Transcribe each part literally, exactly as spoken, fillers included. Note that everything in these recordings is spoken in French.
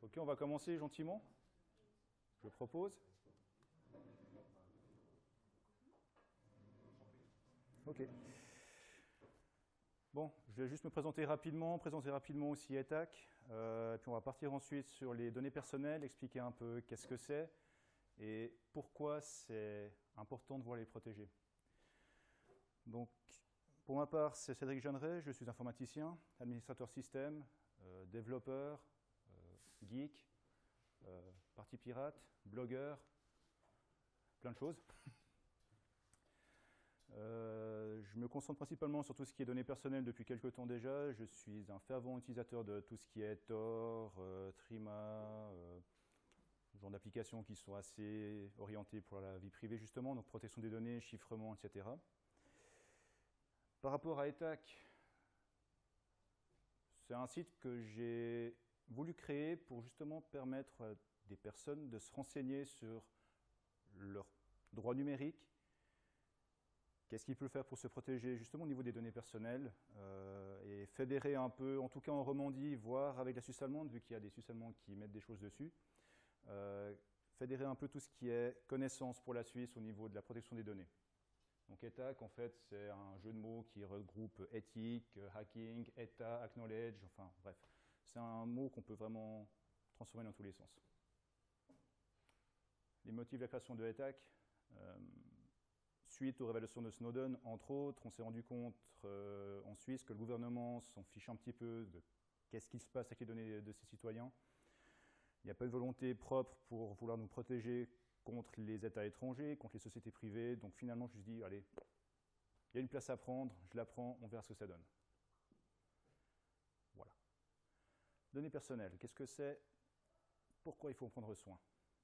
Ok, on va commencer gentiment. Je propose. Ok. Bon, je vais juste me présenter rapidement, présenter rapidement aussi E T A C, euh, puis on va partir ensuite sur les données personnelles, expliquer un peu qu'est-ce que c'est et pourquoi c'est important de vouloir les protéger. Donc, pour ma part, c'est Cédric Jeanneret, je suis informaticien, administrateur système, euh, développeur, euh, geek, euh, partie pirate, blogueur, plein de choses. Euh, je me concentre principalement sur tout ce qui est données personnelles depuis quelques temps déjà. Je suis un fervent utilisateur de tout ce qui est Tor, euh, Trima, euh, genre d'applications qui sont assez orientées pour la vie privée justement, donc protection des données, chiffrement, et cetera. Par rapport à E T A C, c'est un site que j'ai voulu créer pour justement permettre à des personnes de se renseigner sur leurs droits numériques. Qu'est-ce qu'il peut faire pour se protéger justement au niveau des données personnelles euh, et fédérer un peu, en tout cas en Romandie, voire avec la Suisse allemande, vu qu'il y a des Suisses allemands qui mettent des choses dessus, euh, fédérer un peu tout ce qui est connaissance pour la Suisse au niveau de la protection des données. Donc E T A C, en fait, c'est un jeu de mots qui regroupe éthique, hacking, État, acknowledge, enfin bref. C'est un mot qu'on peut vraiment transformer dans tous les sens. Les motifs de la création de E T A C, euh, suite aux révélations de Snowden, entre autres, on s'est rendu compte euh, en Suisse que le gouvernement s'en fiche un petit peu de qu'est-ce qui se passe avec les données de ses citoyens. Il n'y a pas de volonté propre pour vouloir nous protéger contre les États étrangers, contre les sociétés privées. Donc finalement, je me suis dit, allez, il y a une place à prendre, je la prends, on verra ce que ça donne. Voilà. Données personnelles, qu'est-ce que c'est? Pourquoi il faut en prendre soin?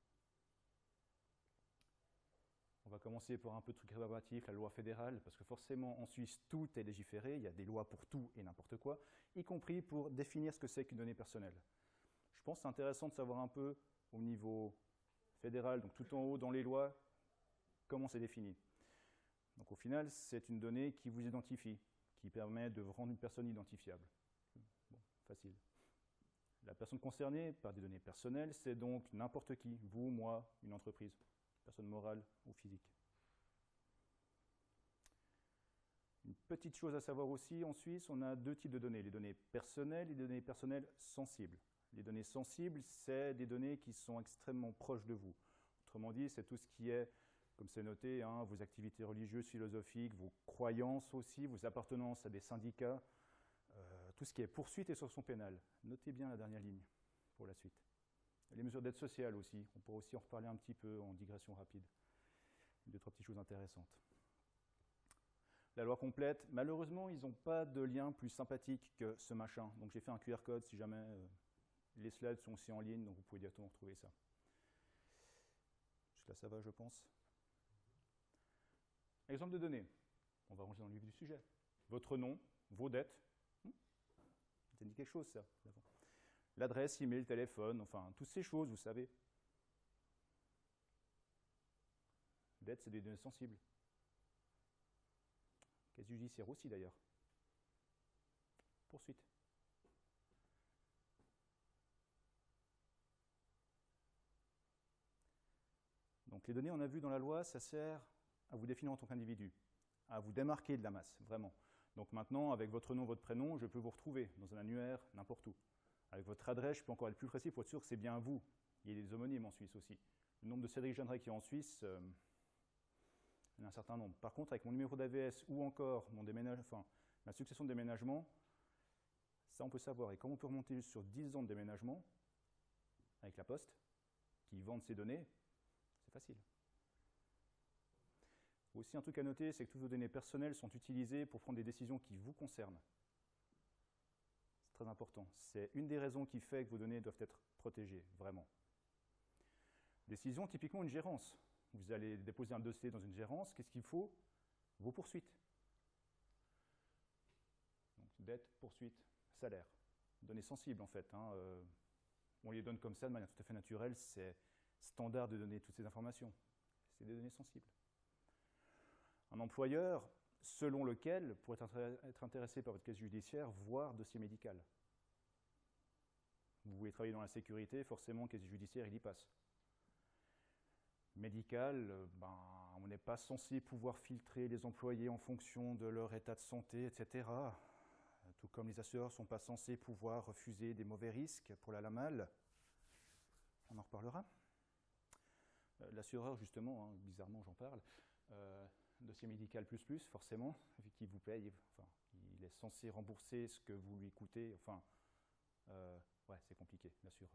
On va commencer par un peu de trucs rébarbatifs, la loi fédérale, parce que forcément en Suisse tout est légiféré, il y a des lois pour tout et n'importe quoi, y compris pour définir ce que c'est qu'une donnée personnelle. Je pense que c'est intéressant de savoir un peu au niveau fédéral, donc tout en haut dans les lois, comment c'est défini. Donc au final, c'est une donnée qui vous identifie, qui permet de rendre une personne identifiable. Bon, facile. La personne concernée par des données personnelles, c'est donc n'importe qui, vous, moi, une entreprise. Personne morale ou physique. Une petite chose à savoir aussi, en Suisse, on a deux types de données, les données personnelles et les données personnelles sensibles. Les données sensibles, c'est des données qui sont extrêmement proches de vous. Autrement dit, c'est tout ce qui est, comme c'est noté, hein, vos activités religieuses, philosophiques, vos croyances aussi, vos appartenances à des syndicats, euh, tout ce qui est poursuite et sanction pénale. Notez bien la dernière ligne pour la suite. Les mesures d'aide sociale aussi, on pourra aussi en reparler un petit peu en digression rapide. Deux, trois petites choses intéressantes. La loi complète, malheureusement, ils n'ont pas de lien plus sympathique que ce machin. Donc j'ai fait un Q R code si jamais euh, les slides sont aussi en ligne, donc vous pouvez directement retrouver ça. Jusque là, ça va, je pense. Exemple de données. On va ranger dans le vif du sujet. Votre nom, vos dettes. Hmm, ça dit quelque chose, ça. L'adresse, email, téléphone, enfin, toutes ces choses, vous savez. Dette, c'est des données sensibles. Caisse judiciaire aussi, d'ailleurs. Poursuite. Donc, les données, on a vu dans la loi, ça sert à vous définir en tant qu'individu, à vous démarquer de la masse, vraiment. Donc maintenant, avec votre nom, votre prénom, je peux vous retrouver dans un annuaire, n'importe où. Avec votre adresse, je peux encore être plus précis pour être sûr que c'est bien vous. Il y a des homonymes en Suisse aussi. Le nombre de Cédric Jeanneret qui est en Suisse, euh, il y en a un certain nombre. Par contre, avec mon numéro d'A V S ou encore mon déménage, enfin, ma succession de déménagement, ça on peut savoir. Et comme on peut remonter sur dix ans de déménagement, avec la Poste, qui vendent ces données, c'est facile. Aussi, un truc à noter, c'est que toutes vos données personnelles sont utilisées pour prendre des décisions qui vous concernent. C'est très important. C'est une des raisons qui fait que vos données doivent être protégées, vraiment. Décision, typiquement une gérance. Vous allez déposer un dossier dans une gérance, qu'est-ce qu'il faut? Vos poursuites. Donc, dette, poursuite, salaire. Données sensibles, en fait. Hein. Euh, on les donne comme ça, de manière tout à fait naturelle. C'est standard de donner toutes ces informations. C'est des données sensibles. Un employeur, selon lequel, pour être intéressé par votre casier judiciaire, voire dossier médical. Vous voulez travailler dans la sécurité, forcément, casier judiciaire, il y passe. Médical, euh, ben, on n'est pas censé pouvoir filtrer les employés en fonction de leur état de santé, et cetera. Tout comme les assureurs ne sont pas censés pouvoir refuser des mauvais risques pour la LAMAL. On en reparlera. Euh, L'assureur, justement, hein, bizarrement j'en parle, euh, dossier médical plus plus, forcément, vu qu'il vous paye, enfin, il est censé rembourser ce que vous lui coûtez, enfin, euh, ouais, c'est compliqué, l'assureur.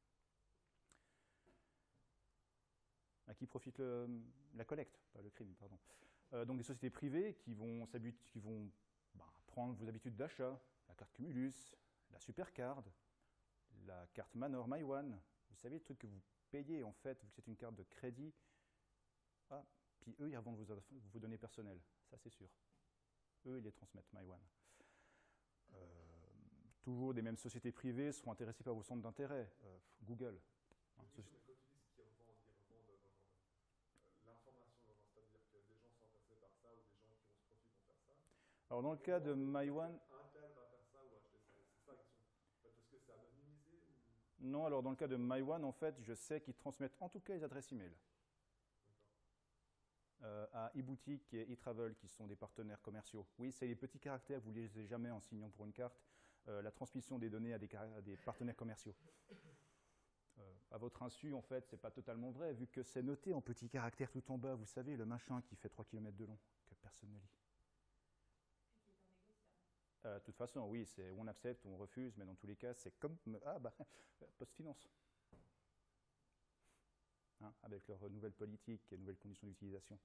À qui profite le, la collecte, pas le crime, pardon. Euh, donc des sociétés privées qui vont, qui vont bah, prendre vos habitudes d'achat, la carte Cumulus, la Supercard, la carte Manor MyOne, vous savez, le truc que vous payez en fait, vu que c'est une carte de crédit, ah, puis eux ils revendent vos, vos données personnelles, ça c'est sûr. Eux ils les transmettent, MyOne. Euh, toujours des mêmes sociétés privées seront intéressées par vos centres d'intérêt, euh, Google. Hein, alors dans le cas de MyOne, non, alors dans le cas de MyOne, en fait, je sais qu'ils transmettent en tout cas les adresses email euh, à eBoutique et eTravel, qui sont des partenaires commerciaux. Oui, c'est les petits caractères, vous ne les lisez jamais en signant pour une carte, euh, la transmission des données à des, à des partenaires commerciaux. Euh, à votre insu, en fait, c'est pas totalement vrai, vu que c'est noté en petits caractères tout en bas, vous savez, le machin qui fait trois kilomètres de long, que personne ne lit. De euh, toute façon, oui, c'est on accepte ou on refuse, mais dans tous les cas, c'est comme ah bah PostFinance, hein, avec leurs nouvelles politiques et nouvelles conditions d'utilisation.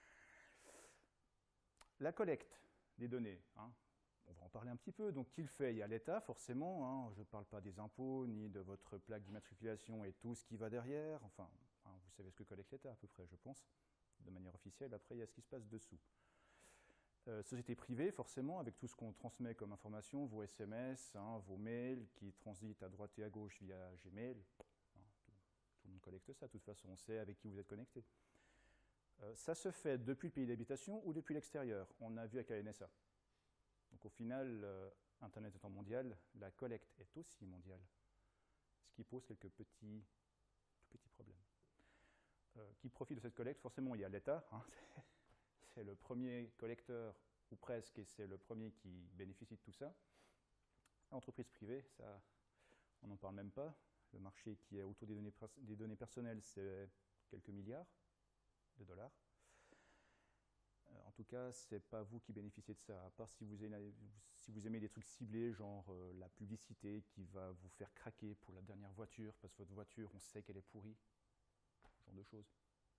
La collecte des données, hein, on va en parler un petit peu. Donc, qui le fait? Il y a l'État, forcément. Hein, je ne parle pas des impôts ni de votre plaque d'immatriculation et tout ce qui va derrière. Enfin, hein, vous savez ce que collecte l'État à peu près, je pense, de manière officielle. Après, il y a ce qui se passe dessous. Euh, société privée, forcément, avec tout ce qu'on transmet comme information, vos S M S, hein, vos mails qui transitent à droite et à gauche via Gmail. Hein, tout, tout le monde collecte ça, de toute façon, on sait avec qui vous êtes connecté. Euh, ça se fait depuis le pays d'habitation ou depuis l'extérieur. On a vu avec la N S A. Donc au final, euh, Internet étant mondial, la collecte est aussi mondiale. Ce qui pose quelques petits, petits problèmes. Euh, qui profite de cette collecte? Forcément, il y a l'État. Hein, c'est le premier collecteur, ou presque, et c'est le premier qui bénéficie de tout ça. L'entreprise privée, ça, on n'en parle même pas. Le marché qui est autour des données, des données personnelles, c'est quelques milliards de dollars. Euh, en tout cas, ce n'est pas vous qui bénéficiez de ça, à part si vous aimez, si vous aimez des trucs ciblés, genre euh, la publicité qui va vous faire craquer pour la dernière voiture, parce que votre voiture, on sait qu'elle est pourrie, ce genre de choses.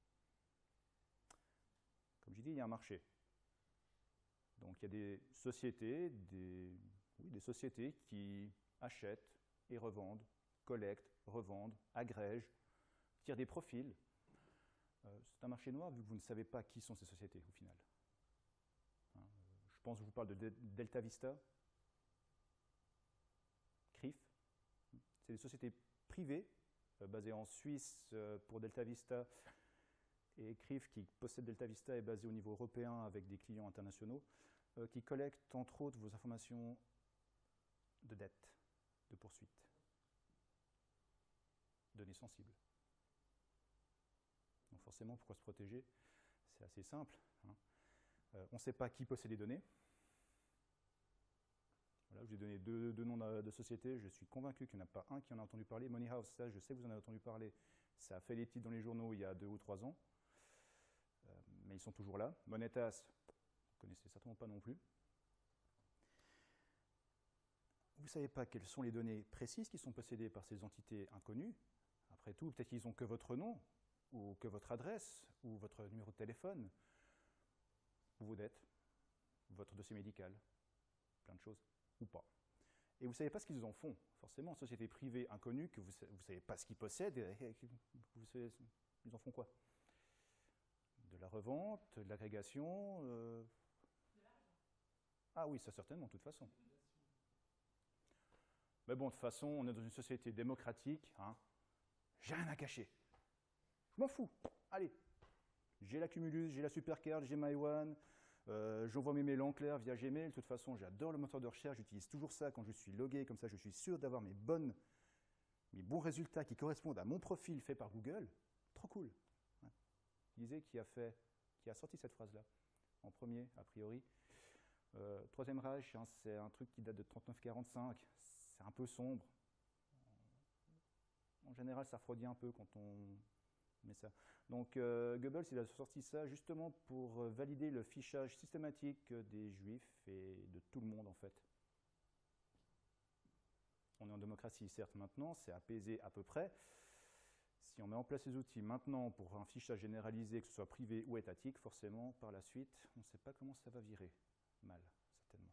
Comme j'ai dit, il y a un marché. Donc il y a des sociétés, des, oui, des sociétés qui achètent et revendent, collectent, revendent, agrègent, tirent des profils. Euh, c'est un marché noir vu que vous ne savez pas qui sont ces sociétés au final. Hein, je pense que je vous parle de De Delta Vista, C R I F. C'est des sociétés privées euh, basées en Suisse euh, pour Delta Vista. Et C R I F, qui possède Delta Vista, est basé au niveau européen avec des clients internationaux, euh, qui collectent entre autres vos informations de dette, de poursuite, données sensibles. Donc forcément, pourquoi se protéger? C'est assez simple. Hein. Euh, on ne sait pas qui possède les données. Voilà, je vous ai donné deux, deux noms de, de sociétés. Je suis convaincu qu'il n'y en a pas un qui en a entendu parler. Money House, ça, je sais que vous en avez entendu parler. Ça a fait des titres dans les journaux il y a deux ou trois ans. Euh, mais ils sont toujours là. Monetas, vous ne connaissez certainement pas non plus. Vous ne savez pas quelles sont les données précises qui sont possédées par ces entités inconnues. Après tout, peut-être qu'ils n'ont que votre nom, ou que votre adresse, ou votre numéro de téléphone, ou vos dettes, votre dossier médical, plein de choses, ou pas. Et vous ne savez pas ce qu'ils en font. Forcément, société privée inconnue, que vous ne savez pas ce qu'ils possèdent, et vous savez, ils en font quoi? De la revente, de l'agrégation euh... De l'argent. Ah oui, ça certainement, de toute façon. Mais bon, de toute façon, on est dans une société démocratique. Hein. J'ai rien à cacher. Je m'en fous. Allez, j'ai la Cumulus, j'ai la Supercard, j'ai MyOne, euh, j'envoie mes mails en clair via Gmail. De toute façon, j'adore le moteur de recherche, j'utilise toujours ça quand je suis logué, comme ça je suis sûr d'avoir mes bonnes mes bons résultats qui correspondent à mon profil fait par Google, trop cool. Ouais. Lisez qui a, fait, qui a sorti cette phrase-là, en premier, a priori. Euh, Troisième Reich, hein, c'est un truc qui date de trente-neuf quarante-cinq, c'est un peu sombre. En général, ça refroidit un peu quand on met ça. Donc euh, Goebbels, il a sorti ça justement pour valider le fichage systématique des Juifs et de tout le monde, en fait. On est en démocratie, certes, maintenant, c'est apaisé à peu près. Si on met en place ces outils maintenant pour un fichage généralisé, que ce soit privé ou étatique, forcément, par la suite, on ne sait pas comment ça va virer. Mal, certainement.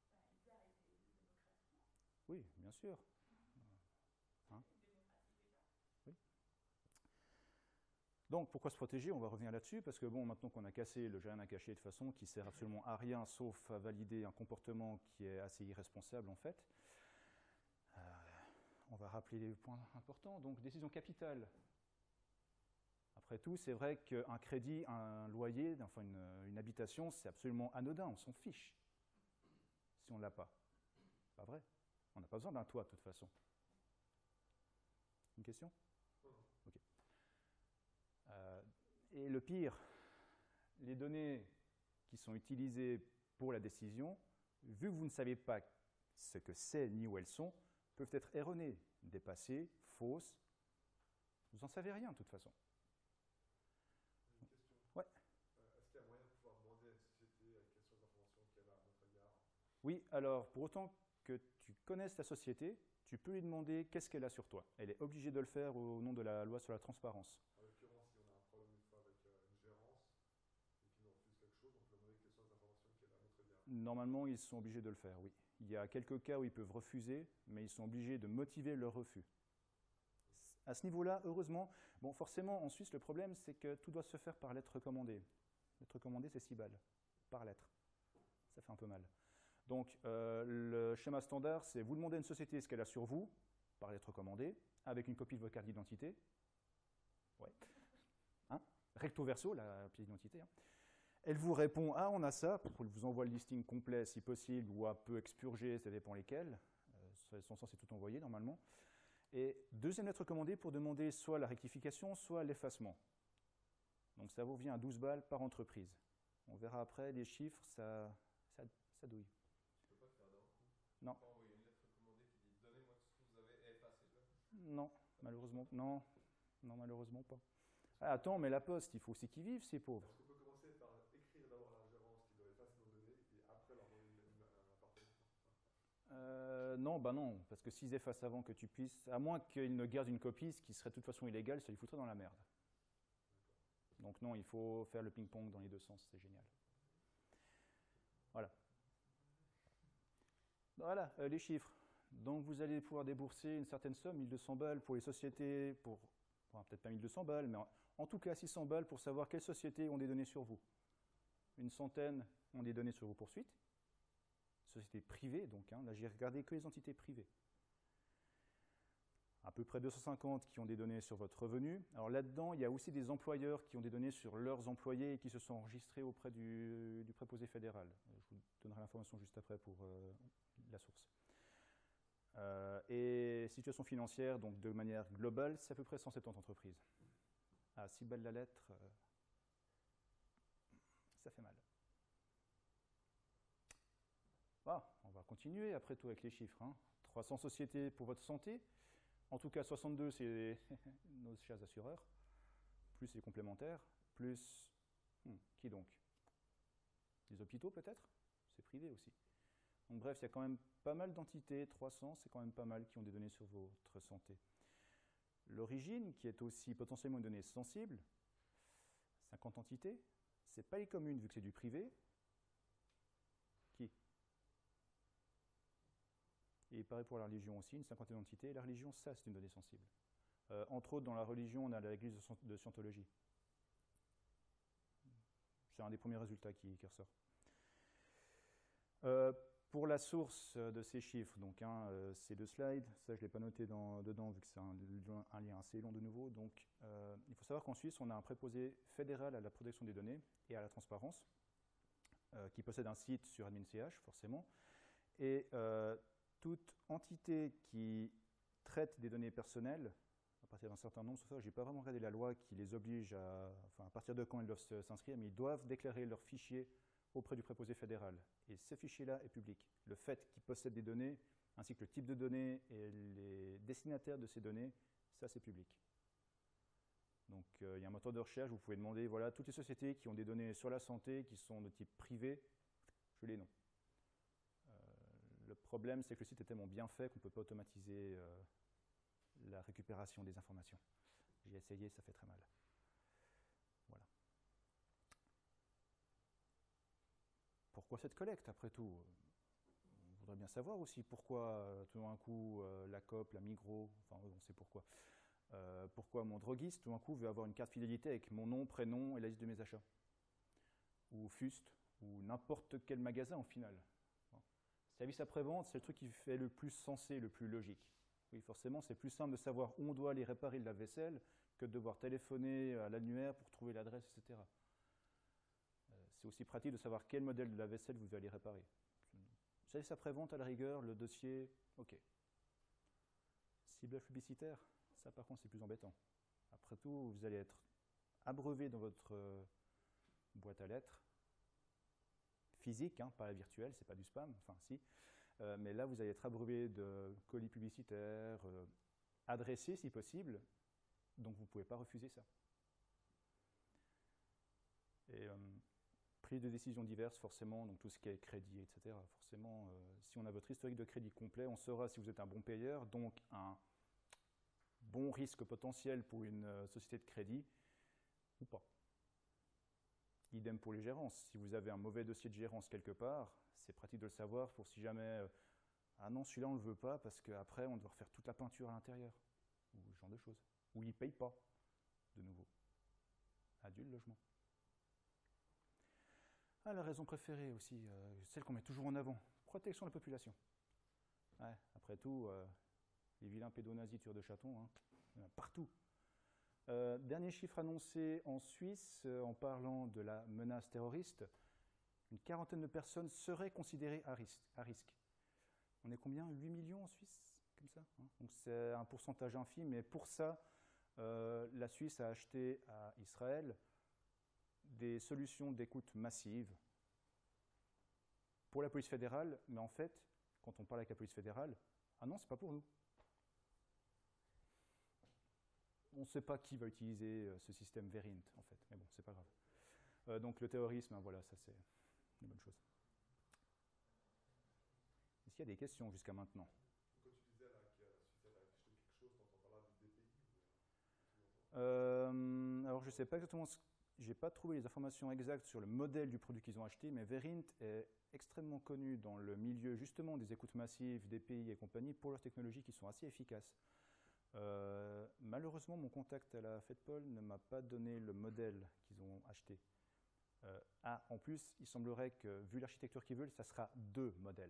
Oui, bien sûr. Hein? Oui. Donc, pourquoi se protéger? On va revenir là-dessus, parce que bon, maintenant qu'on a cassé le j'ai rien à cacher de façon qui sert absolument à rien, sauf à valider un comportement qui est assez irresponsable, en fait. Euh, on va rappeler les points importants. Donc, décision capitale. Après tout, c'est vrai qu'un crédit, un loyer, enfin une, une habitation, c'est absolument anodin, on s'en fiche si on ne l'a pas. Pas vrai? On n'a pas besoin d'un toit, de toute façon. Une question? Ok. Euh, et le pire, les données qui sont utilisées pour la décision, vu que vous ne savez pas ce que c'est ni où elles sont, peuvent être erronées, dépassées, fausses. Vous n'en savez rien, de toute façon. Une question. Ouais. Euh, Est-ce qu'il y a moyen de pouvoir demander à une société euh, quelles sont les informations qu'elle a à notre égard? Oui, alors pour autant que tu connaisses la société, tu peux lui demander qu'est-ce qu'elle a sur toi. Elle est obligée de le faire au nom de la loi sur la transparence. En l'occurrence, si on a un problème une fois avec euh, une gérance et qu'il nous refuse quelque chose, on peut demander quelles sont les informations qu'elle a à notre égard. Normalement, ils sont obligés de le faire, oui. Il y a quelques cas où ils peuvent refuser, mais ils sont obligés de motiver leur refus. À ce niveau-là, heureusement, bon, forcément, en Suisse, le problème, c'est que tout doit se faire par lettre recommandée. Lettre recommandée, c'est six balles, par lettre. Ça fait un peu mal. Donc, euh, le schéma standard, c'est vous demandez à une société ce qu'elle a sur vous, par lettre recommandée, avec une copie de votre carte d'identité. Ouais. Hein? Recto verso, la pièce d'identité. Hein. Elle vous répond « Ah, on a ça », elle vous envoie le listing complet si possible, ou un peu expurgé, ça dépend lesquels. Euh, ils sont censés tout envoyer normalement. Et deuxième lettre recommandée pour demander soit la rectification, soit l'effacement. Donc ça vous vient à douze balles par entreprise. On verra après, les chiffres, ça, ça, ça douille. Tu peux pas faire d'un coup. Non. Tu peux pas envoyer une lettre recommandée qui dit donnez-moi tout ce que vous avez et effacez-le. Non, malheureusement, non, non, malheureusement pas. Ah, attends, mais la poste, il faut aussi qu'ils vivent, ces pauvres. Est-ce qu'on peut commencer par écrire d'abord à la gérance qui doit effacer nos données et après leur envoyer une- une- un appartement? Euh, non, bah non, parce que s'ils effacent avant que tu puisses, à moins qu'ils ne gardent une copie, ce qui serait de toute façon illégal, ça les foutrait dans la merde. Donc non, il faut faire le ping-pong dans les deux sens, c'est génial. Voilà. Voilà, euh, les chiffres. Donc vous allez pouvoir débourser une certaine somme, mille deux cents balles pour les sociétés, pour, bon, peut-être pas mille deux cents balles, mais en, en tout cas six cents balles pour savoir quelles sociétés ont des données sur vous. Une centaine ont des données sur vos poursuites. Sociétés privées, donc, hein, là j'ai regardé que les entités privées. À peu près deux cent cinquante qui ont des données sur votre revenu. Alors là-dedans, il y a aussi des employeurs qui ont des données sur leurs employés et qui se sont enregistrés auprès du, du préposé fédéral. Je vous donnerai l'information juste après pour euh, la source. Euh, et situation financière, donc de manière globale, c'est à peu près cent soixante-dix entreprises. À six balles la lettre, euh, ça fait mal. Ah, on va continuer après tout avec les chiffres. Hein. trois cents sociétés pour votre santé. En tout cas, soixante-deux, c'est nos chers assureurs, plus les complémentaires, plus... Hmm, qui donc? Les hôpitaux peut-être? C'est privé aussi. Donc bref, il y a quand même pas mal d'entités, trois cents, c'est quand même pas mal qui ont des données sur votre santé. L'origine, qui est aussi potentiellement une donnée sensible, cinquante entités, c'est pas les communes vu que c'est du privé. Qui? Et pareil pour la religion aussi, une cinquantaine d'entités. La religion, ça, c'est une donnée sensible. Euh, entre autres, dans la religion, on a l'église de Scientologie. C'est un des premiers résultats qui, qui ressort. Euh, pour la source de ces chiffres, donc hein, euh, ces deux slides, ça je ne l'ai pas noté dans, dedans vu que c'est un, un lien assez long de nouveau. Donc, euh, il faut savoir qu'en Suisse, on a un préposé fédéral à la protection des données et à la transparence, euh, qui possède un site sur admin point c h, forcément. Et euh, toute entité qui traitent des données personnelles, à partir d'un certain nombre, je n'ai pas vraiment regardé la loi qui les oblige à, enfin à partir de quand ils doivent s'inscrire, mais ils doivent déclarer leur fichier auprès du préposé fédéral. Et ce fichier-là est public. Le fait qu'ils possèdent des données, ainsi que le type de données et les destinataires de ces données, ça c'est public. Donc euh, il y a un moteur de recherche, vous pouvez demander, voilà, toutes les sociétés qui ont des données sur la santé, qui sont de type privé, je les nomme. Euh, le problème, c'est que le site est tellement bien fait qu'on ne peut pas automatiser euh, la récupération des informations. J'ai essayé, ça fait très mal. Voilà. Pourquoi cette collecte, après tout? On voudrait bien savoir aussi pourquoi, euh, tout d'un coup, euh, la Coop, la Migros, enfin, on sait pourquoi. Euh, pourquoi mon droguiste, tout d'un coup, veut avoir une carte fidélité avec mon nom, prénom et la liste de mes achats. Ou Fust, ou n'importe quel magasin, au final. Bon. Service après-vente, c'est le truc qui fait le plus sensé, le plus logique. Oui, forcément, c'est plus simple de savoir où on doit aller réparer le lave-vaisselle que de devoir téléphoner à l'annuaire pour trouver l'adresse, et cetera. Euh, c'est aussi pratique de savoir quel modèle de lave-vaisselle vous allez réparer. Service après-vente, à la rigueur, le dossier, ok. Ciblage publicitaire, ça par contre c'est plus embêtant. Après tout, vous allez être abreuvé dans votre euh, boîte à lettres, physique, hein, pas la virtuelle, c'est pas du spam, enfin si. Euh, mais là, vous allez être abreuvé de colis publicitaires, euh, adressés si possible, donc vous ne pouvez pas refuser ça. Et euh, prise de décisions diverses, forcément, donc tout ce qui est crédit, et cetera. Forcément, euh, si on a votre historique de crédit complet, on saura si vous êtes un bon payeur, donc un bon risque potentiel pour une euh, société de crédit, ou pas. Idem pour les gérances. Si vous avez un mauvais dossier de gérance quelque part, c'est pratique de le savoir pour si jamais euh, ah non, celui-là on ne le veut pas parce qu'après on doit refaire toute la peinture à l'intérieur, ou ce genre de choses. Ou il ne paye pas, de nouveau. Adieu le logement. Ah, la raison préférée aussi, euh, celle qu'on met toujours en avant, protection de la population. Ouais, après tout, euh, les vilains pédonazis tueurs de chatons, hein, il y en a partout. Euh, dernier chiffre annoncé en Suisse, euh, en parlant de la menace terroriste, une quarantaine de personnes seraient considérées à risque. À risque. On est combien? huit millions en Suisse, comme ça, hein. Donc c'est un pourcentage infime, mais pour ça, euh, la Suisse a acheté à Israël des solutions d'écoute massive pour la police fédérale, mais en fait, quand on parle avec la police fédérale, ah non, c'est pas pour nous. On ne sait pas qui va utiliser ce système Verint, en fait, mais bon, c'est pas grave. Euh, donc le terrorisme, hein, voilà, ça c'est une bonne chose. Est-ce qu'il y a des questions jusqu'à maintenant? Quand tu disais là que la Suisse avait acheté quelque chose, t'entends par là du D P I ou... euh, Alors je ne sais pas exactement, ce... j'ai pas trouvé les informations exactes sur le modèle du produit qu'ils ont acheté, mais Verint est extrêmement connu dans le milieu justement des écoutes massives, D P I et compagnie pour leurs technologies qui sont assez efficaces. Euh, malheureusement, mon contact à la FedPol ne m'a pas donné le modèle qu'ils ont acheté. Euh, ah, en plus, il semblerait que, vu l'architecture qu'ils veulent, ça sera deux modèles.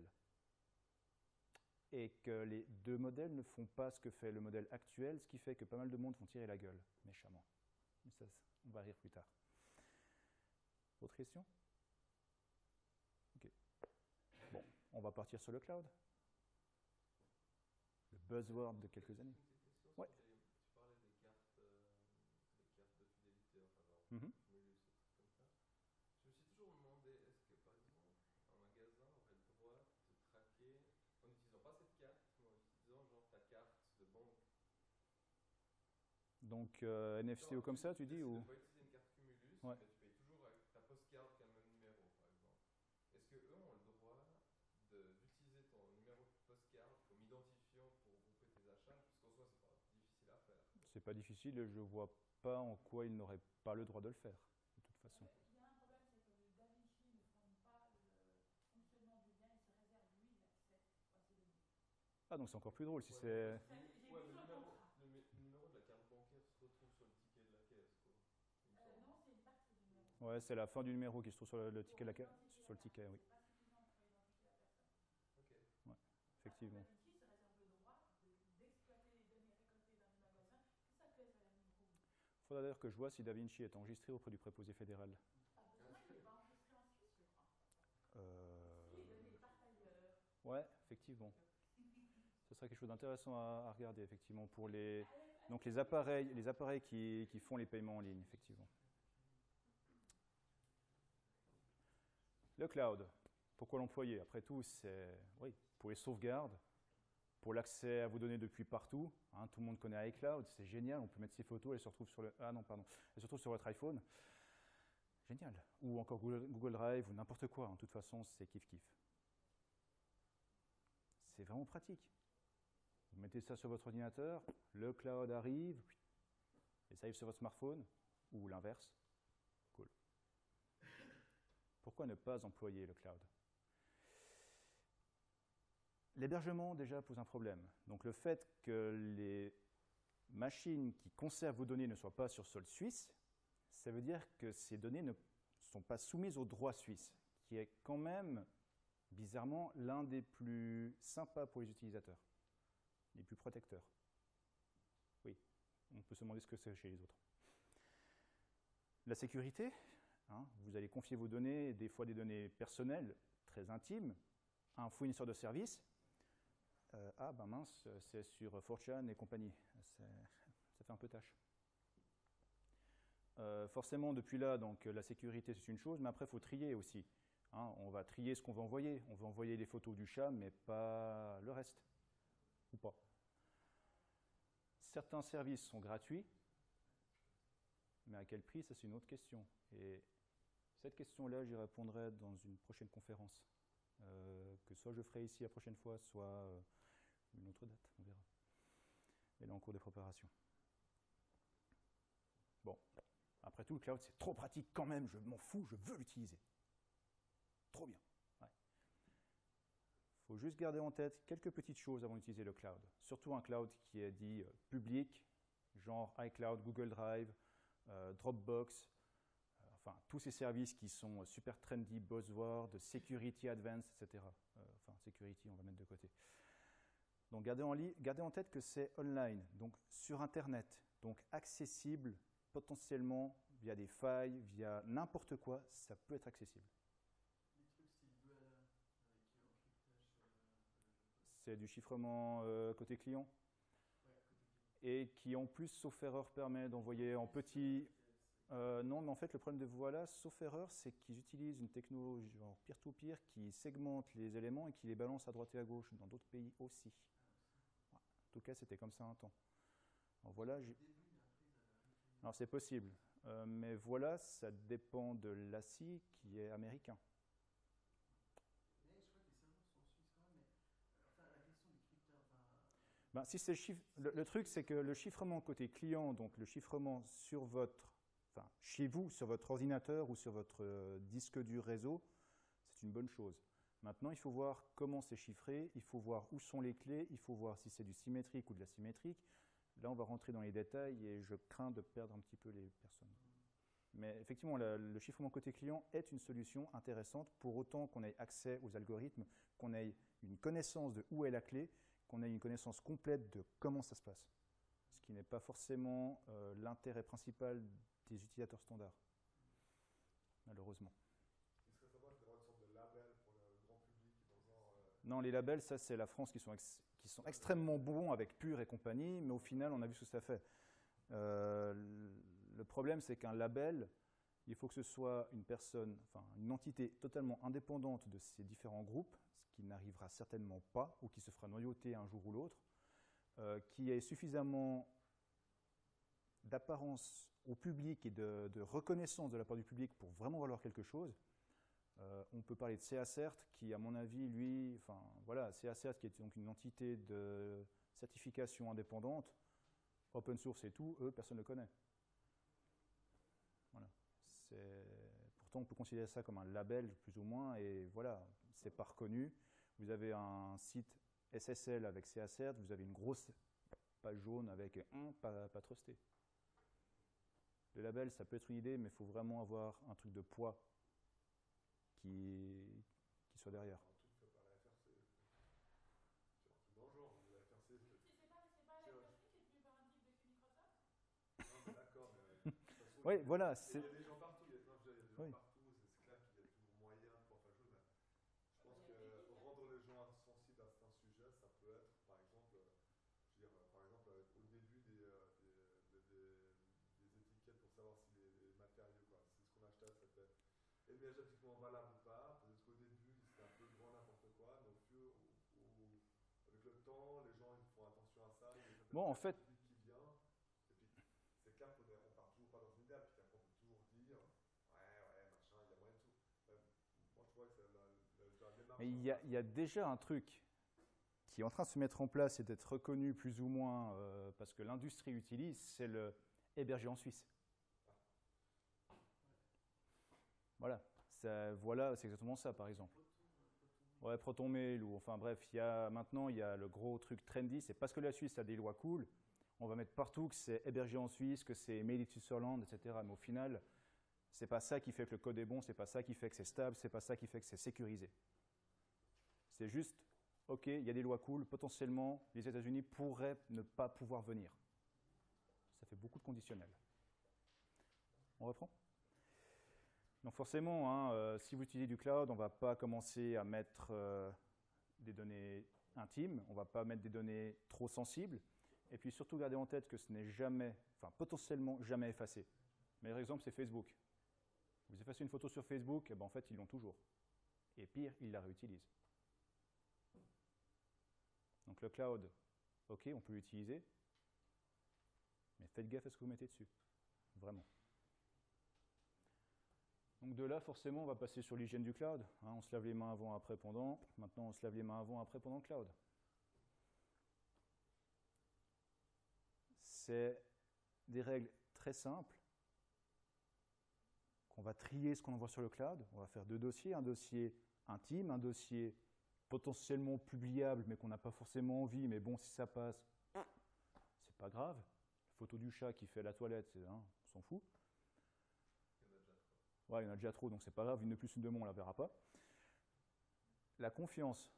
Et que les deux modèles ne font pas ce que fait le modèle actuel, ce qui fait que pas mal de monde vont tirer la gueule, méchamment. Mais ça, on va rire plus tard. Autre question? Ok. Bon, on va partir sur le cloud. Le buzzword de quelques années. Ouais. Tu parlais des cartes, euh, des cartes de fidélité, enfin genre, Mm-hmm. Cumulus, des trucs comme ça. Je me suis toujours demandé, est-ce que par exemple, un magasin aurait le droit de traquer, en n'utilisant pas cette carte, mais en utilisant genre ta carte de banque. Donc euh, N F C ou comme ça, tu dis ou... Tu peux pas utiliser une carte Cumulus, ouais. mais tu payes toujours avec ta postcard qui a le même numéro, par exemple. Est-ce qu'eux ont le droit d'utiliser ton numéro de postcard comme identifiant pour grouper tes achats? Puisqu'en soi, c'est pas difficile à faire. C'est pas difficile et je vois pas en quoi ils n'auraient pas le droit de le faire, de toute façon. Il y a un problème, c'est que le DaVinci ne fonde pas le fonctionnement du lien, il se réserve lui l'accès à ces données. Ah, donc c'est encore plus drôle si ouais, c'est... J'ai ouais, vu le numéro, le, le numéro de la carte bancaire se retrouve sur le ticket de la caisse, quoi. Euh, non, c'est une partie du numéro. Ouais, c'est la fin du numéro qui se trouve sur le, le ticket de la caisse. Sur le ticket, oui. C'est pas suffisant pour identifier la personne. Ok. Ouais, effectivement. DaVinci se réserve le droit d'exploiter les données récoltées dans les magasins, que ça plaise à la Migros. Il faudra d'ailleurs que je vois si DaVinci est enregistré auprès du préposé fédéral. Pas besoin, il n'est pas enregistré en Suisse, je crois. Euh... Si, les données partent ailleurs. Ouais, effectivement. Ce serait quelque chose d'intéressant à, à regarder, effectivement, pour les, donc les appareils, les appareils qui, qui font les paiements en ligne, effectivement. Le cloud, pourquoi l'employer? Après tout, c'est oui, pour les sauvegardes, pour l'accès à vos données depuis partout. Hein, tout le monde connaît iCloud, c'est génial, on peut mettre ses photos, elles se retrouvent sur le, ah non, pardon, elles se retrouvent sur votre iPhone. Génial. Ou encore Google, Google Drive ou n'importe quoi. En toute façon, c'est kiff-kiff. C'est vraiment pratique. Vous mettez ça sur votre ordinateur, le cloud arrive, et ça arrive sur votre smartphone, ou l'inverse. Cool. Pourquoi ne pas employer le cloud? L'hébergement, déjà, pose un problème. Donc le fait que les machines qui conservent vos données ne soient pas sur sol suisse, ça veut dire que ces données ne sont pas soumises au droit suisse, qui est quand même, bizarrement, l'un des plus sympas pour les utilisateurs, les plus protecteurs. Oui, on peut se demander ce que c'est chez les autres. La sécurité, hein, vous allez confier vos données, des fois des données personnelles, très intimes, à un fournisseur de services. Euh, ah ben mince, c'est sur four chan et compagnie, ça fait un peu tâche. Euh, forcément, depuis là, donc, la sécurité, c'est une chose, mais après, il faut trier aussi. Hein, on va trier ce qu'on va envoyer. On va envoyer les photos du chat, mais pas le reste. Ou pas. Certains services sont gratuits, mais à quel prix, ça, c'est une autre question. Et cette question-là, j'y répondrai dans une prochaine conférence. Euh, que soit je ferai ici la prochaine fois, soit euh, une autre date, on verra. Elle est en cours de préparation. Bon. Après tout, le cloud, c'est trop pratique quand même, je m'en fous, je veux l'utiliser. Trop bien. Il ouais. faut juste garder en tête quelques petites choses avant d'utiliser le cloud. Surtout un cloud qui est dit euh, public, genre iCloud, Google Drive, euh, Dropbox, euh, enfin tous ces services qui sont super trendy, buzzword, Security Advanced, et cetera. Euh, enfin, Security, on va mettre de côté. Donc gardez en, gardez en tête que c'est online, donc sur Internet, donc accessible potentiellement via des failles, via n'importe quoi, ça peut être accessible. Les trucs style Duala avec encryptage sur le... C'est du chiffrement euh, côté client. Ouais, côté client. Et qui en plus, sauf erreur, permet d'envoyer en petit... Euh, non, mais en fait, le problème de Voilà, sauf erreur, c'est qu'ils utilisent une technologie genre peer-to-peer qui segmente les éléments et qui les balance à droite et à gauche, dans d'autres pays aussi. Ouais. En tout cas, c'était comme ça un temps. Alors voilà, j'ai... Alors c'est possible, euh, mais voilà, ça dépend de l'A C I qui est américain. Mais je crois que les serveurs sont en Suisse quand même, mais enfin, la question des crypteurs... Enfin... Ben, si c'est chiffre... le, le truc, c'est que le chiffrement côté client, donc le chiffrement sur votre, enfin chez vous, sur votre ordinateur ou sur votre euh, disque dur réseau, c'est une bonne chose. Maintenant, il faut voir comment c'est chiffré, il faut voir où sont les clés, il faut voir si c'est du symétrique ou de l'asymétrique. Là, on va rentrer dans les détails et je crains de perdre un petit peu les personnes. Mais effectivement, le, le chiffrement côté client est une solution intéressante pour autant qu'on ait accès aux algorithmes, qu'on ait une connaissance de où est la clé, qu'on ait une connaissance complète de comment ça se passe. Ce qui n'est pas forcément euh, l'intérêt principal des utilisateurs standards, malheureusement. Il serait sympa d'avoir une sorte de label pour le grand public dans genre... Euh... Non, les labels, ça c'est la France qui sont... Ex qui sont extrêmement bons avec Pure et compagnie, mais au final, on a vu ce que ça fait. Euh, le problème, c'est qu'un label, il faut que ce soit une personne, enfin une entité totalement indépendante de ces différents groupes, ce qui n'arrivera certainement pas, ou qui se fera noyauter un jour ou l'autre, euh, qui ait suffisamment d'apparence au public et de, de reconnaissance de la part du public pour vraiment valoir quelque chose. Euh, on peut parler de CACERT qui, à mon avis, lui, enfin voilà, CACERT qui est donc une entité de certification indépendante, open source et tout, eux, personne ne le connaît. Voilà. Pourtant, on peut considérer ça comme un label, plus ou moins, et voilà, c'est pas reconnu. Vous avez un site S S L avec CACERT, vous avez une grosse page jaune avec un pas, pas trusté. Le label, ça peut être une idée, mais il faut vraiment avoir un truc de poids Qui, qui soit derrière. Un truc fait par la F R C. C'est un truc dans le genre, la F R C. Si c'est pas, c'est pas la F R C qui est tenu par un type de chez Microsoft. Non, mais d'accord, mais de toute façon, oui, il y a, voilà. Il y a des gens partout, il y a, non, je veux dire, il y a des gens oui. partout, c'est clair qu'il y a toujours moyen de pouvoir faire chose, mais je pense que rendre les gens sensibles à certains sujets, ça peut être, par exemple, est médiatiquement valable ou pas. Peut-être qu'au début, c'était un peu grand n'importe quoi, mais au fur, au, au, avec le temps, les gens ils font attention à ça, il y a Bon, en fait, public qui vient. Et puis, c'est clair qu'on ne part toujours pas dans une idéal, puis après, on peut toujours dire ouais, ouais, machin, il y a moyen de tout. Euh, moi, je trouvais que la, la, la démarche. mais il y, a, il y a déjà un truc qui est en train de se mettre en place et d'être reconnu plus ou moins euh, parce que l'industrie utilise, c'est le héberger en Suisse. Voilà, ça, voilà, c'est exactement ça par exemple. Ouais, ProtonMail ou enfin bref, il y a, maintenant il y a le gros truc trendy, c'est parce que la Suisse a des lois cool, on va mettre partout que c'est hébergé en Suisse, que c'est made in Switzerland, et cetera. Mais au final, c'est pas ça qui fait que le code est bon, c'est pas ça qui fait que c'est stable, c'est pas ça qui fait que c'est sécurisé. C'est juste, ok, il y a des lois cool, potentiellement les États-Unis pourraient ne pas pouvoir venir. Ça fait beaucoup de conditionnels. On reprend ? Donc forcément, hein, euh, si vous utilisez du cloud, on ne va pas commencer à mettre euh, des données intimes, on ne va pas mettre des données trop sensibles, et puis surtout garder en tête que ce n'est jamais, enfin potentiellement jamais effacé. Le meilleur exemple, c'est Facebook. Vous effacez une photo sur Facebook, et ben en fait, ils l'ont toujours. Et pire, ils la réutilisent. Donc le cloud, ok, on peut l'utiliser, mais faites gaffe à ce que vous mettez dessus, vraiment. Donc de là, forcément, on va passer sur l'hygiène du cloud. Hein, on se lave les mains avant, après, pendant. Maintenant, on se lave les mains avant, après, pendant le cloud. C'est des règles très simples qu'on va trier ce qu'on envoie sur le cloud. On va faire deux dossiers, un dossier intime, un dossier potentiellement publiable, mais qu'on n'a pas forcément envie, mais bon, si ça passe, c'est pas grave. Photo du chat qui fait la toilette, hein, on s'en fout. Ouais, il y en a déjà trop, donc c'est pas grave, une de plus, une de moins, on la verra pas. La confiance.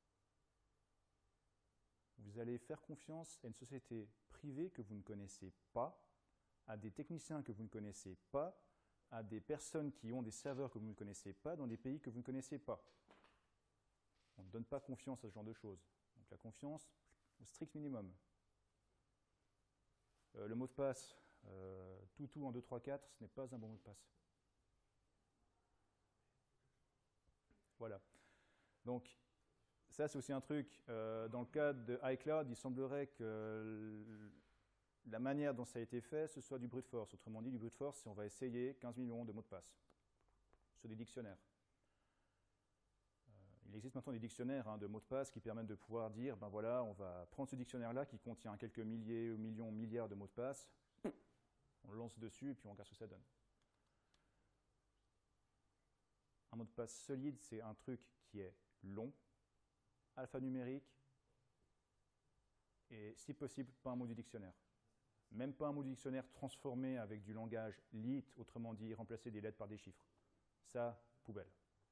Vous allez faire confiance à une société privée que vous ne connaissez pas, à des techniciens que vous ne connaissez pas, à des personnes qui ont des serveurs que vous ne connaissez pas, dans des pays que vous ne connaissez pas. On ne donne pas confiance à ce genre de choses. Donc la confiance, au strict minimum. Euh, le mot de passe, euh, tout tout en deux, trois, quatre, ce n'est pas un bon mot de passe. Voilà. Donc, ça, c'est aussi un truc. Euh, dans le cadre de iCloud, il semblerait que la manière dont ça a été fait, ce soit du brute force. Autrement dit, du brute force, c'est on va essayer quinze millions de mots de passe sur des dictionnaires. Euh, il existe maintenant des dictionnaires hein, de mots de passe qui permettent de pouvoir dire, ben voilà, on va prendre ce dictionnaire-là qui contient quelques milliers, millions, milliards de mots de passe, on le lance dessus et puis on regarde ce que ça donne. Un mot de passe solide, c'est un truc qui est long, alphanumérique, et si possible, pas un mot du dictionnaire. Même pas un mot du dictionnaire transformé avec du langage lit, autrement dit, remplacer des lettres par des chiffres. Ça, poubelle.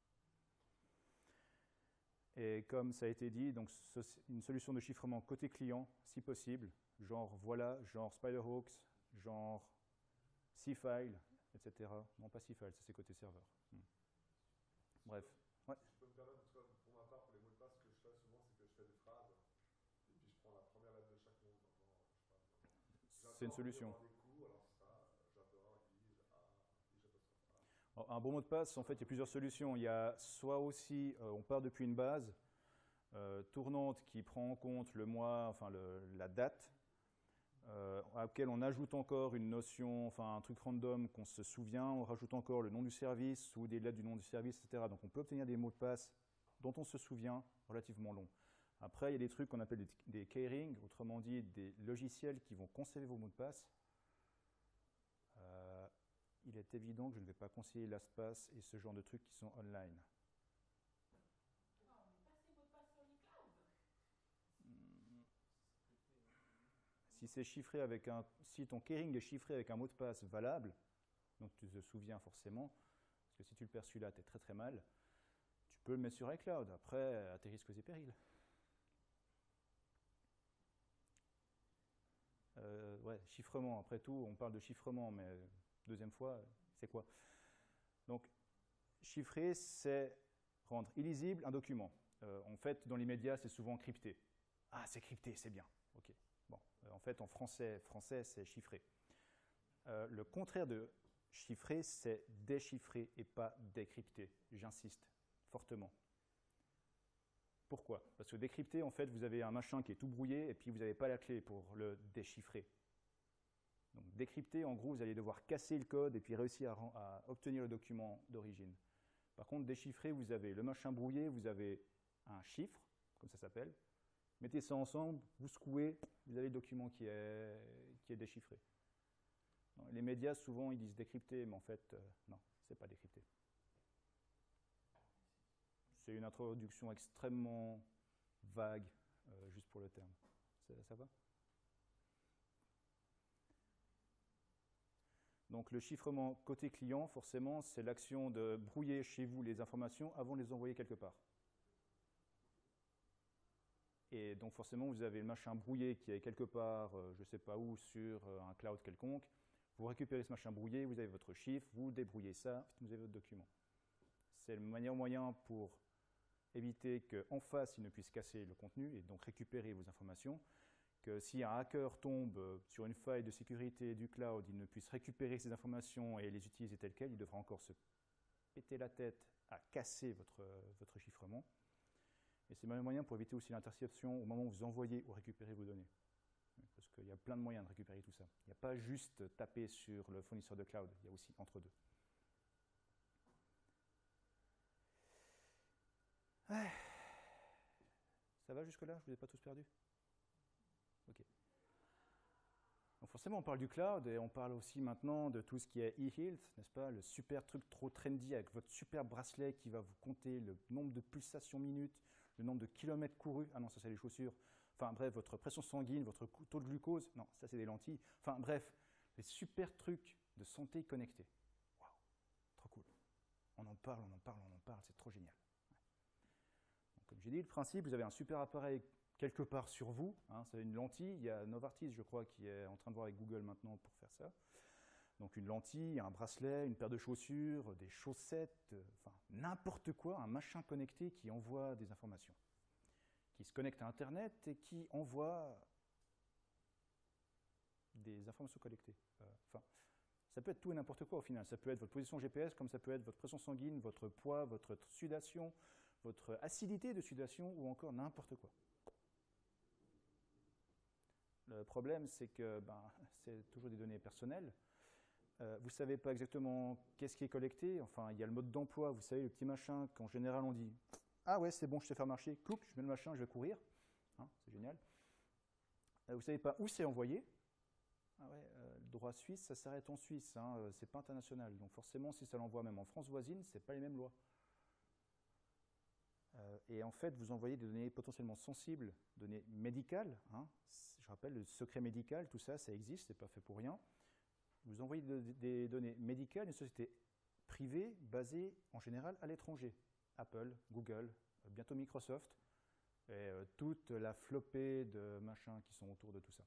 Et comme ça a été dit, donc une solution de chiffrement côté client, si possible, genre voilà, genre Spiderhawks, genre C-File, et cetera. Non, pas C-File, ça c'est côté serveur. Hmm. Bref. Ouais. Si je peux me permettre, en tout cas, pour ma part, pour les mots de passe, ce que je fais souvent, c'est que je fais des phrases, et puis je prends la première lettre de chaque mot. C'est une solution. Coups, alors ça, j'adore, I, A, I, A. Un bon mot de passe, en fait, il y a plusieurs solutions. Il y a soit aussi, euh, on part depuis une base euh, tournante qui prend en compte le mois, enfin le, la date, euh, à laquelle on ajoute encore une notion, enfin un truc random qu'on se souvient, on rajoute encore le nom du service ou des lettres du nom du service, et cetera. Donc on peut obtenir des mots de passe dont on se souvient relativement longs. Après, il y a des trucs qu'on appelle des, des keyring, autrement dit des logiciels qui vont conserver vos mots de passe. Euh, il est évident que je ne vais pas conseiller LastPass et ce genre de trucs qui sont online. Ah, on met pas ces mots de passe sur l'iCloud. Si c'est chiffré avec un, si ton keyring est chiffré avec un mot de passe valable, donc tu te souviens forcément, parce que si tu le perds celui-là, tu es très très mal, tu peux le mettre sur iCloud. Après, à tes risques et périls. Euh, ouais, chiffrement, après tout, on parle de chiffrement, mais deuxième fois, c'est quoi? Donc, chiffrer, c'est rendre illisible un document. Euh, en fait, dans les médias, c'est souvent crypté. Ah, c'est crypté, c'est bien. Ok. Bon, euh, en fait, en français, français, c'est chiffré. Euh, le contraire de chiffrer, c'est déchiffrer et pas décrypter. J'insiste fortement. Pourquoi? Parce que décrypter, en fait, vous avez un machin qui est tout brouillé et puis vous n'avez pas la clé pour le déchiffrer. Donc décrypter, en gros, vous allez devoir casser le code et puis réussir à, à obtenir le document d'origine. Par contre, déchiffrer, vous avez le machin brouillé, vous avez un chiffre, comme ça s'appelle. Mettez ça ensemble, vous secouez, vous avez le document qui est, qui est déchiffré. Non, les médias, souvent, ils disent décrypter, mais en fait, euh, non, c'est pas décrypter. C'est une introduction extrêmement vague, euh, juste pour le terme. Ça, ça va? Donc le chiffrement côté client, forcément, c'est l'action de brouiller chez vous les informations avant de les envoyer quelque part. Et donc forcément, vous avez le machin brouillé qui est quelque part, euh, je ne sais pas où, sur euh, un cloud quelconque. Vous récupérez ce machin brouillé, vous avez votre chiffre, vous débrouillez ça, vous avez votre document. C'est le meilleur moyen pour éviter qu'en face, il ne puisse casser le contenu et donc récupérer vos informations. Que si un hacker tombe sur une faille de sécurité du cloud, il ne puisse récupérer ces informations et les utiliser telles quelles, il devra encore se péter la tête à casser votre, votre chiffrement. Et c'est le meilleur moyen pour éviter aussi l'interception au moment où vous envoyez ou récupérez vos données. Parce qu'il y a plein de moyens de récupérer tout ça. Il n'y a pas juste taper sur le fournisseur de cloud, il y a aussi entre deux. Ah. Ça va jusque-là? Je ne vous ai pas tous perdus? Ok. Donc forcément, on parle du cloud et on parle aussi maintenant de tout ce qui est e-health, n'est-ce pas? Le super truc trop trendy avec votre super bracelet qui va vous compter le nombre de pulsations minutes, le nombre de kilomètres courus. Ah non, ça c'est les chaussures. Enfin bref, votre pression sanguine, votre taux de glucose. Non, ça c'est des lentilles. Enfin bref, les super trucs de santé connectée. Waouh, trop cool. On en parle, on en parle, on en parle, c'est trop génial. Donc, comme j'ai dit, le principe, vous avez un super appareil quelque part sur vous, hein, c'est une lentille. Il y a Novartis, je crois, qui est en train de voir avec Google maintenant pour faire ça. Donc une lentille, un bracelet, une paire de chaussures, des chaussettes, euh, enfin n'importe quoi, un machin connecté qui envoie des informations, qui se connecte à Internet et qui envoie des informations collectées. Euh, enfin, ça peut être tout et n'importe quoi au final. Ça peut être votre position G P S, comme ça peut être votre pression sanguine, votre poids, votre sudation, votre acidité de sudation ou encore n'importe quoi. Le problème, c'est que ben, c'est toujours des données personnelles. Euh, vous ne savez pas exactement qu'est-ce qui est collecté. Enfin, il y a le mode d'emploi, vous savez, le petit machin qu'en général on dit « Ah ouais, c'est bon, je sais faire marcher, coupe, je mets le machin, je vais courir. Hein, » c'est génial. Euh, vous ne savez pas où c'est envoyé. Ah ouais, euh, le droit suisse, ça s'arrête en Suisse, hein, euh, c'est pas international. Donc forcément, si ça l'envoie même en France voisine, ce n'est pas les mêmes lois. Euh, et en fait, vous envoyez des données potentiellement sensibles, données médicales. Hein, je rappelle, le secret médical, tout ça, ça existe, ce n'est pas fait pour rien. Vous envoyez de, de, des données médicales à une société privée basée en général à l'étranger. Apple, Google, euh, bientôt Microsoft, et euh, toute la flopée de machins qui sont autour de tout ça.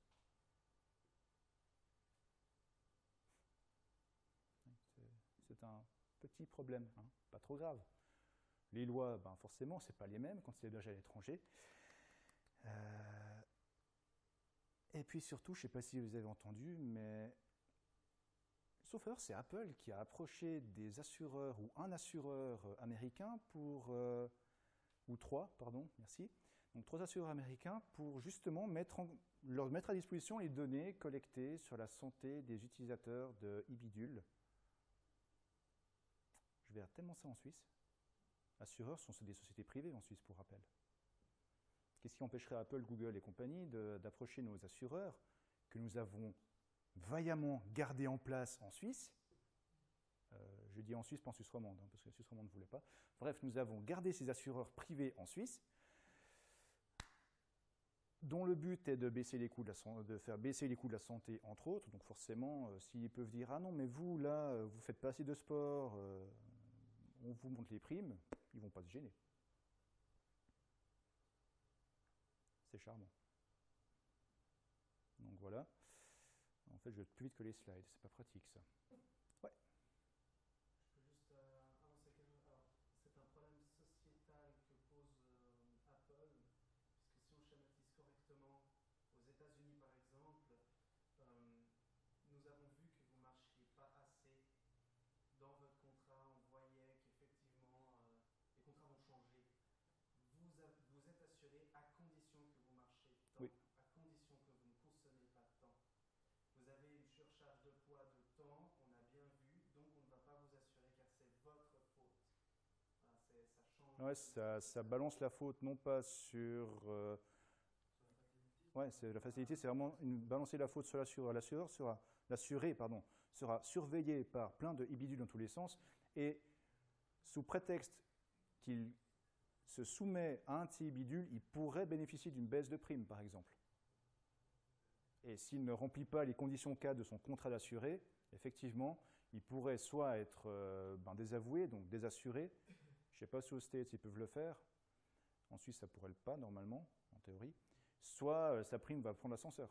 C'est un petit problème, hein, pas trop grave. Les lois, ben forcément, ce n'est pas les mêmes quand c'est hébergé à l'étranger. Euh, et puis surtout, je ne sais pas si vous avez entendu, mais sauf erreur, c'est Apple qui a approché des assureurs ou un assureur américain pour, euh, ou trois, pardon, merci, donc trois assureurs américains pour justement mettre en, leur mettre à disposition les données collectées sur la santé des utilisateurs de e-bidule. Je verrai tellement ça en Suisse. Assureurs sont des sociétés privées en Suisse, pour rappel. Qu'est-ce qui empêcherait Apple, Google et compagnie d'approcher nos assureurs que nous avons vaillamment gardés en place en Suisse? euh, Je dis en Suisse, pas en Suisse romande, hein, parce que la Suisse romande ne voulait pas. Bref, nous avons gardé ces assureurs privés en Suisse, dont le but est de, baisser les coûts de, la, de faire baisser les coûts de la santé, entre autres. Donc forcément, euh, s'ils peuvent dire « Ah non, mais vous, là, vous ne faites pas assez de sport, euh, on vous monte les primes », ils ne vont pas se gêner. C'est charmant. Donc voilà. En fait, je vais plus vite que les slides. C'est pas pratique, ça. Ouais. Je peux juste euh, avancer quelque chose. Alors, c'est un problème sociétal que pose euh, Apple, puisque si on schématise correctement, aux États-Unis par exemple, euh, nous avons vu que vous ne marchiez pas assez Ouais, ça, ça balance la faute non pas sur... euh, ouais, c'est la facilité, c'est vraiment une, balancer la faute sur l'assureur. L'assureur sera, l'assuré, pardon, sera surveillé par plein de ibidules dans tous les sens, et sous prétexte qu'il se soumet à un de ces ibidules, il pourrait bénéficier d'une baisse de prime, par exemple. Et s'il ne remplit pas les conditions cadres de son contrat d'assuré, effectivement, il pourrait soit être euh, ben, désavoué, donc désassuré. Je ne sais pas si aux States ils peuvent le faire. En Suisse, ça ne pourrait pas, normalement, en théorie. Soit euh, sa prime va prendre l'ascenseur.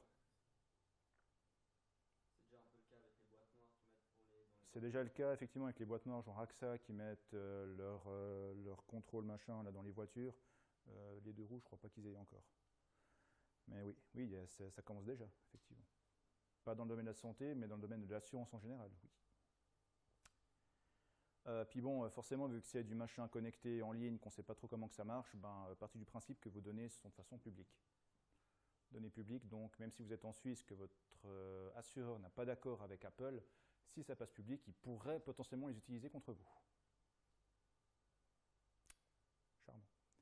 C'est déjà un peu le cas avec les boîtes noires qui mettent pour les... Dans les C'est déjà le cas, effectivement, avec les boîtes noires, genre A X A, qui mettent euh, leur, euh, leur contrôle machin là, dans les voitures. Euh, les deux roues, je ne crois pas qu'ils aient encore. Mais oui, oui, ça, ça commence déjà, effectivement. Pas dans le domaine de la santé, mais dans le domaine de l'assurance en général, oui. Euh, puis bon, forcément, vu que c'est du machin connecté en ligne, qu'on ne sait pas trop comment que ça marche, ben, partie du principe que vos données sont de façon publique. Données publiques, donc même si vous êtes en Suisse, que votre euh, assureur n'a pas d'accord avec Apple, si ça passe public, il pourrait potentiellement les utiliser contre vous. Charmant.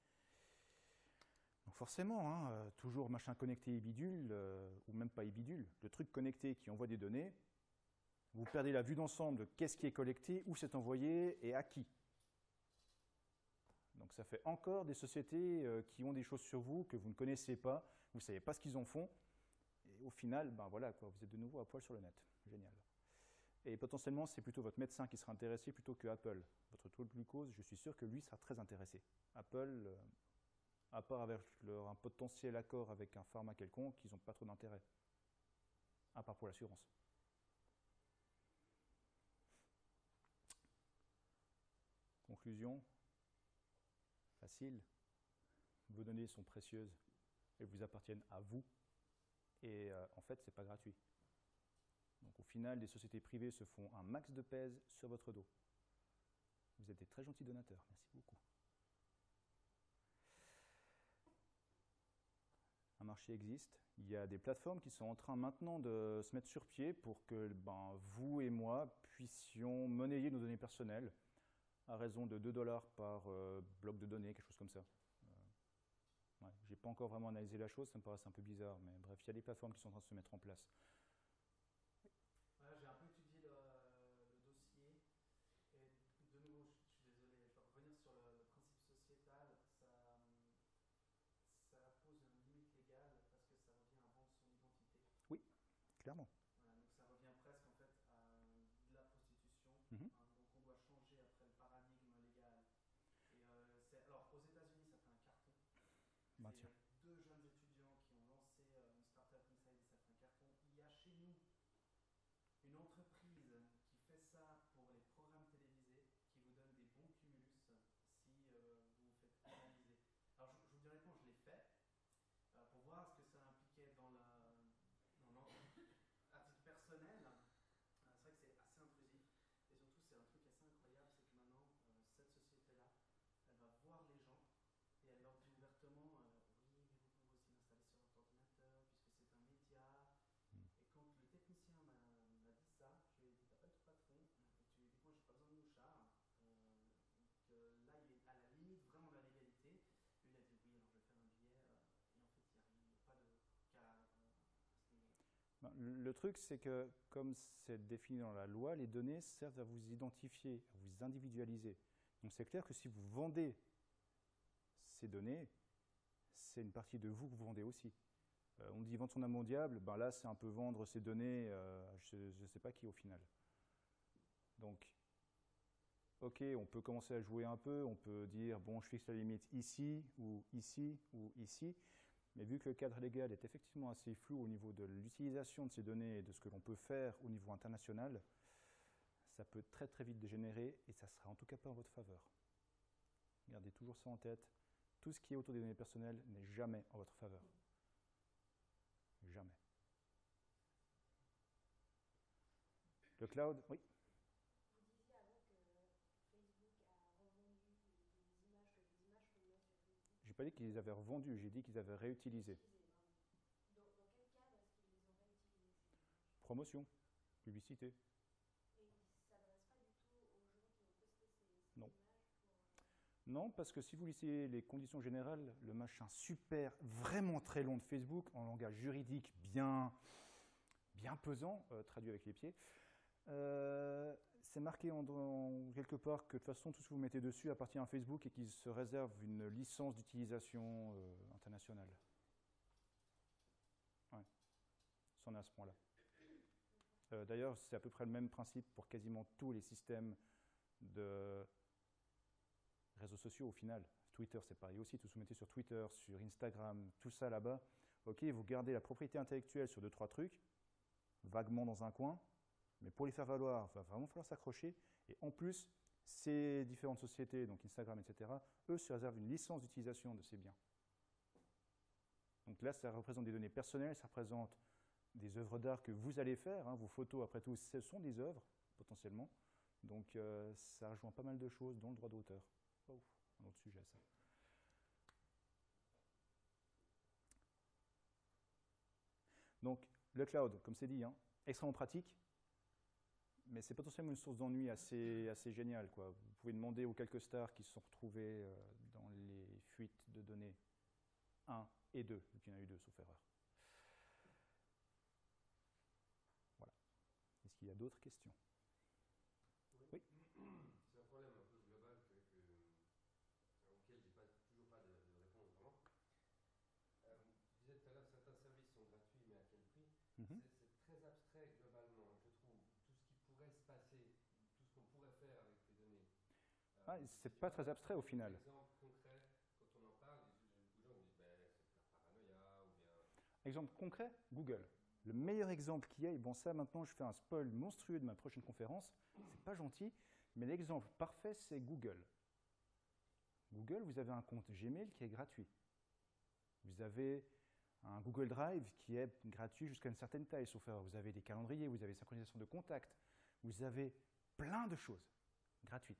Donc forcément, hein, euh, toujours machin connecté et bidule, euh, ou même pas et bidule, le truc connecté qui envoie des données, vous perdez la vue d'ensemble de qu'est-ce qui est collecté, où c'est envoyé et à qui. Donc ça fait encore des sociétés euh, qui ont des choses sur vous que vous ne connaissez pas, vous ne savez pas ce qu'ils en font, et au final, ben voilà, quoi, vous êtes de nouveau à poil sur le net. Génial. Et potentiellement, c'est plutôt votre médecin qui sera intéressé plutôt que Apple. Votre taux de glucose, je suis sûr que lui sera très intéressé. Apple, euh, à part avec leur, un potentiel accord avec un pharma quelconque, ils n'ont pas trop d'intérêt, à part pour l'assurance. Conclusion, facile, vos données sont précieuses, elles vous appartiennent à vous, et euh, en fait, ce n'est pas gratuit. Donc au final, les sociétés privées se font un max de pèse sur votre dos. Vous êtes des très gentils donateurs, merci beaucoup. Un marché existe, il y a des plateformes qui sont en train maintenant de se mettre sur pied pour que ben, vous et moi puissions monnayer nos données personnelles à raison de deux dollars par euh, bloc de données, quelque chose comme ça. Euh, ouais, je n'ai pas encore vraiment analysé la chose, ça me paraît un peu bizarre, mais bref, il y a des plateformes qui sont en train de se mettre en place. Voilà, j'ai un peu étudié le, le dossier, et de nouveau, je, je suis désolé, je dois revenir sur le, le principe sociétal. Ça, ça pose une limite légale parce que ça revient à vendre son identité. Oui, clairement. Voilà, donc ça revient presque en fait à de la prostitution. Mm-hmm. Hein, donc on doit changer après le paradigme légal. Et euh, c'est, alors aux États-Unis, ça fait un carton. Bah, Il y a deux jeunes étudiants qui ont lancé euh, une startup inside et ça fait un carton. Il y a chez nous une entreprise qui fait ça pour les programmes télévisés, qui vous donne des bons cumulus si euh, vous vous faites analyser. Alors je, je vous dis honnêtement, je l'ai fait euh, pour voir ce que ça impliquait dans la, dans l'en- à titre personnel. Euh, c'est vrai que c'est assez intrusif et surtout c'est un truc assez incroyable, c'est que maintenant euh, cette société-là, elle va voir les gens et elle leur dit ouvertement euh, oui, mais vous pouvez aussi l'installer sur votre ordinateur puisque c'est un média. Mm. Et quand le technicien m'a, m'a dit ça, je lui ai dit t'appelles ton patron et tu lui dis moi j'ai pas besoin de mouchard. Euh, donc euh, là il est à la limite vraiment de la légalité. Lui il a dit oui alors je vais faire un billet euh, et en fait il n'y a, rien, il n'y a pas de cas euh, à ce niveau-là. Ben, le truc, c'est que comme c'est défini dans la loi, les données servent à vous identifier, à vous individualiser. Donc c'est clair que si vous vendez ces données, c'est une partie de vous que vous vendez aussi. Euh, on dit vendre son âme au diable, ben là c'est un peu vendre ces données, euh, je ne sais pas qui au final. Donc, ok, on peut commencer à jouer un peu, on peut dire bon je fixe la limite ici, ou ici, ou ici, mais vu que le cadre légal est effectivement assez flou au niveau de l'utilisation de ces données et de ce que l'on peut faire au niveau international, ça peut très très vite dégénérer et ça ne sera en tout cas pas en votre faveur. Gardez toujours ça en tête, tout ce qui est autour des données personnelles n'est jamais en votre faveur. Jamais. Le cloud, oui. Vous disiez avant que Facebook a revendu des images, que des images qu'on met sur Facebook. J'ai pas dit qu'ils les avaient revendus, j'ai dit qu'ils avaient réutilisé. Utilisées, pardon. Dans, dans quel cadre est-ce qu'ils les ont réutilisées ces images? Promotion, publicité. Et ils ne s'adressent pas du tout aux gens qui ont posté ces, ces Non. images pour, euh... Non, parce que si vous lisez les conditions générales, le machin super, vraiment très long de Facebook, en langage juridique bien, bien pesant, euh, traduit avec les pieds, euh, c'est marqué en, en, quelque part que de toute façon, tout ce que vous mettez dessus appartient à Facebook et qu'il se réserve une licence d'utilisation euh, internationale. Ouais, c'en est à ce point-là. Euh, D'ailleurs, c'est à peu près le même principe pour quasiment tous les systèmes de réseaux sociaux au final. Twitter, c'est pareil aussi, tout ce que vous mettez sur Twitter, sur Instagram, tout ça là-bas. Ok, vous gardez la propriété intellectuelle sur deux, trois trucs, vaguement dans un coin, mais pour les faire valoir, il va vraiment falloir s'accrocher. Et en plus, ces différentes sociétés, donc Instagram, et cetera, eux se réservent une licence d'utilisation de ces biens. Donc là, ça représente des données personnelles, ça représente des œuvres d'art que vous allez faire. Hein, vos photos, après tout, ce sont des œuvres, potentiellement. Donc euh, ça rejoint pas mal de choses, dont le droit d'auteur. Oh, un autre sujet, ça. Donc, le cloud, comme c'est dit, hein, extrêmement pratique, mais c'est potentiellement une source d'ennui assez, assez géniale, quoi. Vous pouvez demander aux quelques stars qui se sont retrouvés euh, dans les fuites de données un et deux, vu qu'il y en a eu deux, sauf erreur. Voilà. Est-ce qu'il y a d'autres questions? Oui. C'est un problème un peu global que, que, auquel je n'ai pas, toujours pas de, de réponse vraiment. Euh, je disais tout à l'heure, certains services sont gratuits, mais à quel prix? Mm-hmm. C'est très abstrait globalement, je trouve. Tout ce qui pourrait se passer, tout ce qu'on pourrait faire avec les données. Euh, ah, c'est pas très abstrait au final. Par exemple concret, quand on en parle, beaucoup de gens me disent ben, c'est de la paranoïa ou bien. Exemple concret, Google. Le meilleur exemple qu'il y ait, bon ça maintenant je fais un spoil monstrueux de ma prochaine conférence, c'est pas gentil, mais l'exemple parfait c'est Google. Google, vous avez un compte Gmail qui est gratuit. Vous avez un Google Drive qui est gratuit jusqu'à une certaine taille, sauf erreur. Vous avez des calendriers, vous avez synchronisation de contacts, vous avez plein de choses gratuites.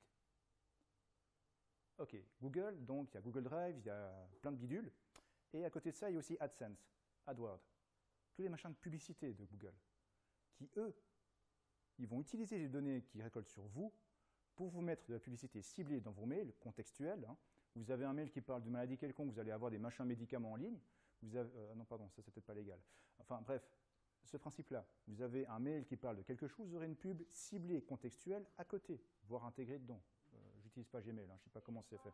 Ok, Google, donc il y a Google Drive, il y a plein de bidules, et à côté de ça il y a aussi AdSense, AdWords. Tous les machins de publicité de Google, qui eux, ils vont utiliser les données qu'ils récoltent sur vous pour vous mettre de la publicité ciblée dans vos mails, contextuelle. Hein. Vous avez un mail qui parle de maladie quelconque, vous allez avoir des machins médicaments en ligne. Vous avez, euh, non, pardon, ça c'est peut-être pas légal. Enfin bref, ce principe-là. Vous avez un mail qui parle de quelque chose, vous aurez une pub ciblée, contextuelle, à côté, voire intégrée dedans. Euh, J'utilise pas Gmail, hein, je ne sais pas comment c'est fait.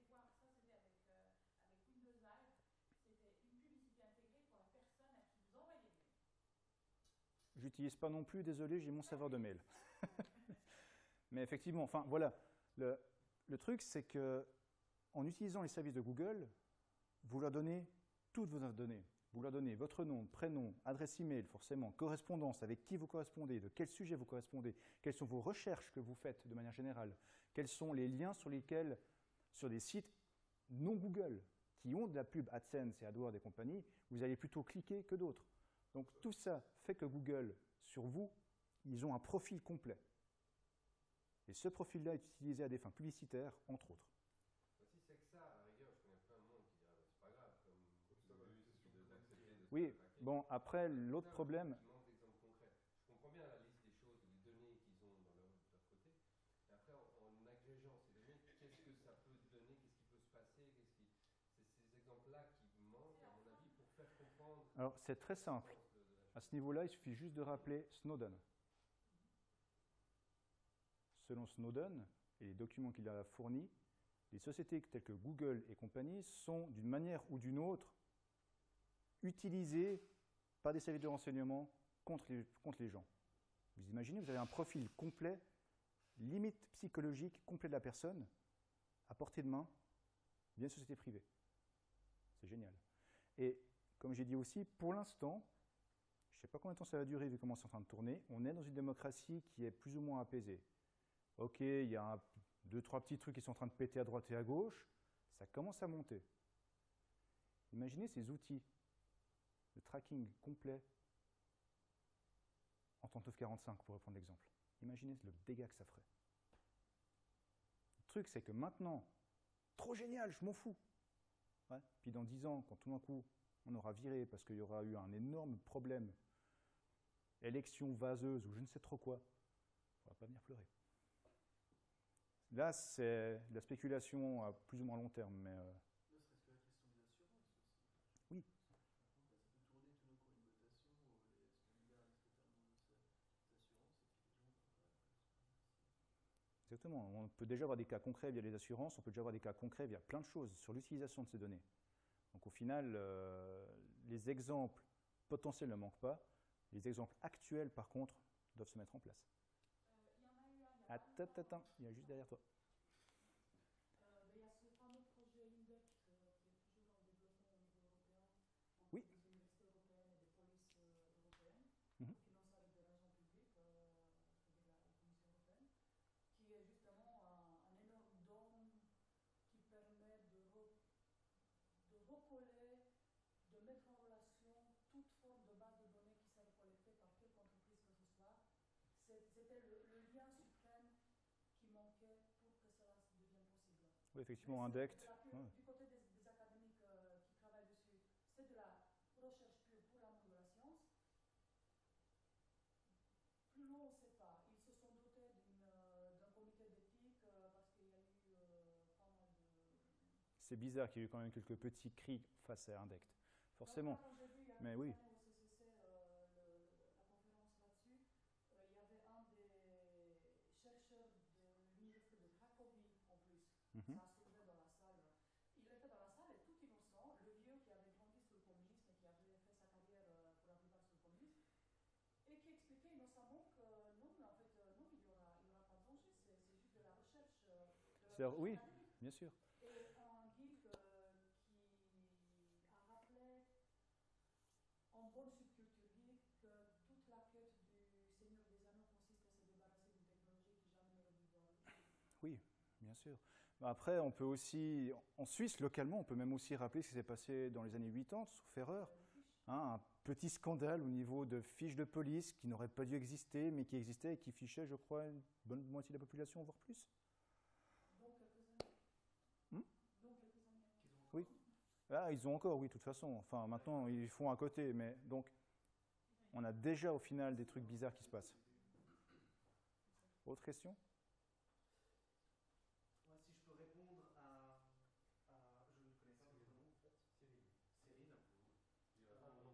J'utilise pas non plus, désolé, j'ai mon serveur de mail. Mais effectivement, enfin voilà, le, le truc c'est que en utilisant les services de Google, vous leur donnez toutes vos données. Vous leur donnez votre nom, prénom, adresse email, forcément, correspondance, avec qui vous correspondez, de quel sujet vous correspondez, quelles sont vos recherches que vous faites de manière générale, quels sont les liens sur lesquels, sur des sites non Google, qui ont de la pub AdSense et AdWords et compagnie, vous allez plutôt cliquer que d'autres. Donc tout ça fait que Google, sur vous, ils ont un profil complet. Et ce profil-là est utilisé à des fins publicitaires, entre autres. Si c'est que ça, à la rigueur, je connais plein de monde qui dirait bah, c'est pas grave, comme d'accepter de oui, bon, après, l'autre problème. Qui manque d'exemples concrets. Je comprends bien la liste des choses, des données qu'ils ont dans leur, de leur côté. Mais après, en, en agrégeant ces données, qu'est-ce que ça peut donner, qu'est-ce qui peut se passer, qu'est-ce qui... C'est ces exemples-là qui manquent, à mon avis, pour faire comprendre. Alors, c'est très simple. À ce niveau-là, il suffit juste de rappeler Snowden. Selon Snowden et les documents qu'il a fournis, les sociétés telles que Google et compagnie sont, d'une manière ou d'une autre, utilisées par des services de renseignement contre les, contre les gens. Vous imaginez, vous avez un profil complet, limite psychologique complet de la personne, à portée de main, via une société privée. C'est génial. Et comme j'ai dit aussi, pour l'instant, je ne sais pas combien de temps ça va durer vu comment c'est en train de tourner, on est dans une démocratie qui est plus ou moins apaisée. Ok, il y a un, deux, trois petits trucs qui sont en train de péter à droite et à gauche, ça commence à monter. Imaginez ces outils de tracking complet en trente-neuf quarante-cinq, pour reprendre l'exemple. Imaginez le dégât que ça ferait. Le truc, c'est que maintenant, trop génial, je m'en fous. Ouais. Puis dans dix ans, quand tout d'un coup, on aura viré parce qu'il y aura eu un énorme problème, élection vaseuse ou je ne sais trop quoi, on ne va pas venir pleurer. Là, c'est de la spéculation à plus ou moins long terme, mais euh, Ne serait-ce que la question des assurances aussi. Oui. Ça peut tourner tout d'un coup une mutation, les scandales, et cetera, dans les assurances, et puis les gens vont quand même. exactement. On peut déjà avoir des cas concrets via les assurances, on peut déjà avoir des cas concrets via plein de choses sur l'utilisation de ces données. Donc au final, euh, les exemples potentiels ne manquent pas. Les exemples actuels, par contre, doivent se mettre en place. Euh, il y en a eu un, il y a Attends, pas attends, longtemps. attends, il y a juste derrière toi. Euh, ben, il y a ce fameux projet INDECT euh, qui est toujours en développement au niveau européen, entre Oui. des universités européennes et des polices euh, européennes, Mhm. financé avec de l'argent public, euh, c'est-à-dire la, la Commission européenne, qui est justement un, un énorme dôme qui permet de, re- de recoller, de mettre en relation toute forme de base de données qui sera collectée par quelque entreprise que ce soit. C'est- C'était le, le lien suprême qui manquait pour que cela devienne possible. Oui, effectivement, Mais un c'est D E C de T. la pure- Ouais. Du côté des, des académiques euh, qui travaillent dessus, c'est de la recherche pure pour l'amour de la science. Plus loin, on ne sait pas. Ils se sont dotés d'une, euh, d'un comité d'éthique euh, parce qu'il y a eu euh, pas mal de... C'est bizarre qu'il y ait eu quand même quelques petits cris face à un D E C T. Forcément. Donc, là, quand j'ai vu il y a Mais quelques oui. années au C C C euh, le- le- la conférence là-dessus, euh, il y avait un des chercheurs de l'université de Cracovie en plus. Mhm. Ça a soulevé dans la salle. Il était dans la salle et tout innocent, le vieux qui avait grandi sous le communisme et qui avait fait sa carrière euh, pour la plupart sous le communisme, et qui expliquait innocemment que non, mais en fait, euh, non, il n'y aura, il y aura pas de danger, c'est, c'est juste de la recherche, euh, de la C'est- recherche oui, académique. bien sûr. Et un guide euh, qui a rappelé en bonne subculture geek que toute la quête du Seigneur des Anneaux consiste à se débarrasser d'une technologie qui jamais n'aurait dû voir le jour. Oui, bien sûr. Après, on peut aussi, en Suisse, localement, on peut même aussi rappeler ce qui s'est passé dans les années quatre-vingt-dix, sauf erreur. Euh, les fiches. Hein, un petit scandale au niveau de fiches de police qui n'auraient pas dû exister, mais qui existaient et qui fichaient, je crois, une bonne moitié de la population, voire plus. Donc quelques années. Hmm Donc quelques années. Qu'ils ont Oui. Ah, ils ont encore, oui, de toute façon. Enfin, maintenant, ils font à côté. Mais donc, on a déjà au final des trucs bizarres qui se passent. Autre question? Ouais, si je peux répondre à, à- je ne connais pas votre nom en fait. Cyril. Cyril. Ah, non.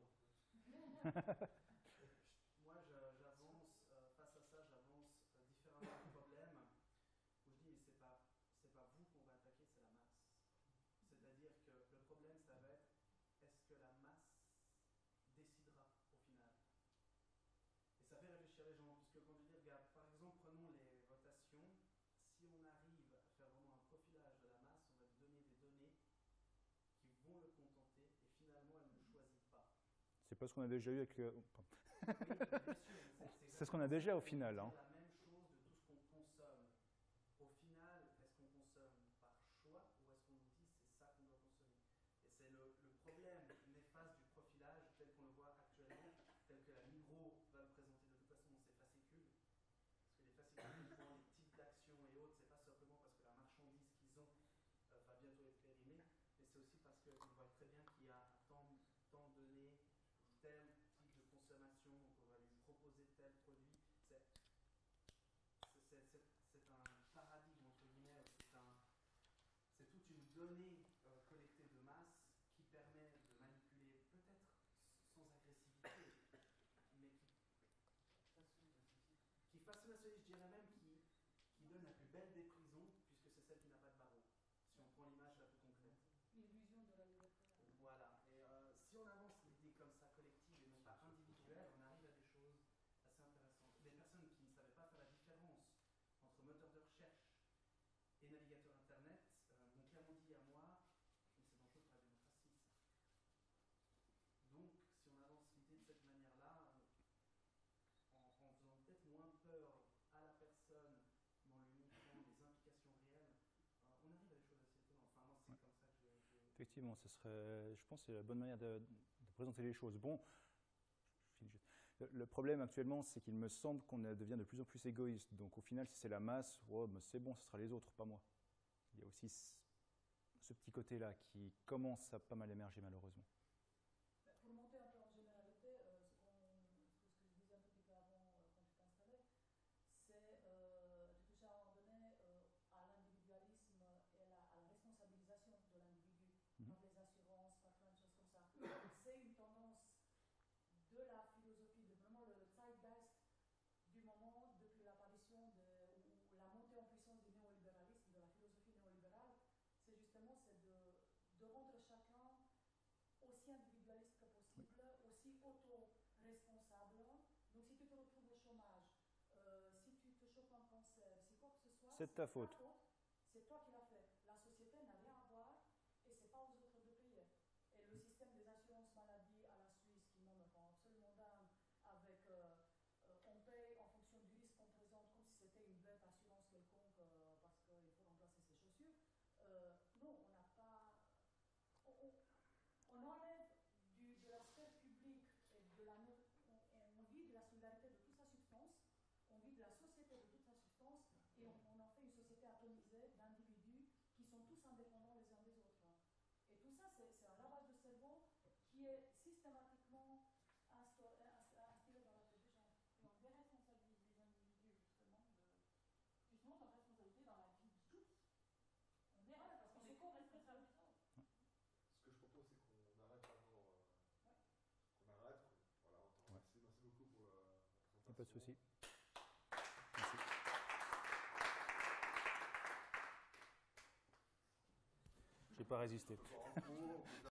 Moi, je- j'avance euh, face à ça, j'avance euh, différemment du problème. Où je dis, mais c'est pas, c'est pas vous qu'on va attaquer, c'est la masse. C'est-à-dire que le problème, ça va être, est-ce que la masse décidera au final? Et ça fait réfléchir les gens, puisque quand je dis, regarde, par exemple, prenons les votations. Si on arrive à faire vraiment un profilage de la masse, on va lui donner des données qui vont le contenter, et finalement, elle ne choisit pas. C'est pas ce qu'on a déjà eu avec le... Oui, bien sûr, mais c'est, C'est ce qu'on a déjà au final, hein. C'est la même chose de tout ce qu'on consomme. Au final, est-ce qu'on consomme par choix ou est-ce qu'on nous dit c'est ça qu'on doit consommer? Et c'est le, le problème néfaste du profilage tel qu'on le voit actuellement, tel que la Migros va le présenter de toute façon dans ses fascicules. Parce que les fascicules, justement, les types d'actions et autres, c'est pas simplement parce que la marchandise qu'ils ont euh, va bientôt être périmée, mais c'est aussi parce qu'ils voient très bien qu'il y a tant, tant de données pour tel type de consommation, donc on va lui proposer tel produit. C'est, c'est, c'est, c'est un paradigme, entre guillemets, c'est, un, c'est toute une donnée euh, collectée de masse qui permet de manipuler, peut-être sans agressivité, mais qui, qui façonne la société, je dirais même qui, qui donne la plus belle des prisons, puisque c'est celle qui n'a pas de barreaux, si on prend l'image la plus concrète. L'illusion de la liberté. Voilà, et euh, si on avance l'idée comme ça collective et non pas individuelle, on arrive à des choses assez intéressantes. Des personnes qui ne savaient pas faire la différence entre moteur de recherche et navigateur internet euh, m'ont clairement dit à moi, mais c'est dangereux pour la démocratie ça. Donc si on avance l'idée de cette manière-là, euh, en, en faisant peut-être moins peur à la personne, mais en lui montrant les implications réelles, euh, on arrive à des choses assez étonnantes. Enfin moi c'est Ouais. comme ça que je... je... Effectivement, ce serait, je pense que c'est la bonne manière de, de présenter les choses. Bon, je finis juste. Le, le problème actuellement, c'est qu'il me semble qu'on devient de plus en plus égoïste. Donc au final, si c'est la masse, oh, ben c'est bon, ce sera les autres, pas moi. Il y a aussi ce, ce petit côté-là qui commence à pas mal émerger malheureusement. Mais pour monter un peu en généralité, euh, ce, qu'on, ce, que, ce que je disais un tout petit peu avant euh, quand tu t'installais, c'est euh, tu touchais à un moment donné euh, à c'est une tendance de la philosophie, de vraiment le zeitgeist du moment depuis l'apparition de, ou la montée en puissance du néolibéralisme, de la philosophie néolibérale, c'est justement c'est de, de rendre chacun aussi individualiste que possible, aussi auto-responsable. Donc si tu te retrouves au chômage, euh, si tu te chopes un cancer, si quoi que ce soit, C'est de ta faute. C'est toi qui l'as fait. La société n'a rien à voir et c'est pas aux autres de payer. Et le système des assurances maladie à la Suisse, qui moi me rend absolument dingue, avec euh, euh, on paye en fonction du risque qu'on présente comme si c'était une bête assurance quelconque euh, parce qu'il faut remplacer ses chaussures. Euh, non, on n'a pas. On, on, on enlève du, de la sphère publique et de la. On, on vit de la solidarité de toute sa substance, on vit de la société de toute sa substance et on, on en fait une société atomisée d'individus qui sont tous indépendants les uns des autres. Et tout ça, c'est, c'est un lavage de cerveau qui est systématiquement instillé dans la tête des gens. Et on déresponsabilise les individus, justement, de, justement leur responsabilité dans la vie de tous. On est Voilà, parce on que est c'est co-responsable des autres. Ce que je propose, c'est qu'on arrête d'abord, euh, Ouais. qu'on arrête, qu'on- voilà, on te Ouais. remercie. Merci beaucoup pour la, la présentation. Pas de souci. Merci. Je n'ai pas résisté. En gros,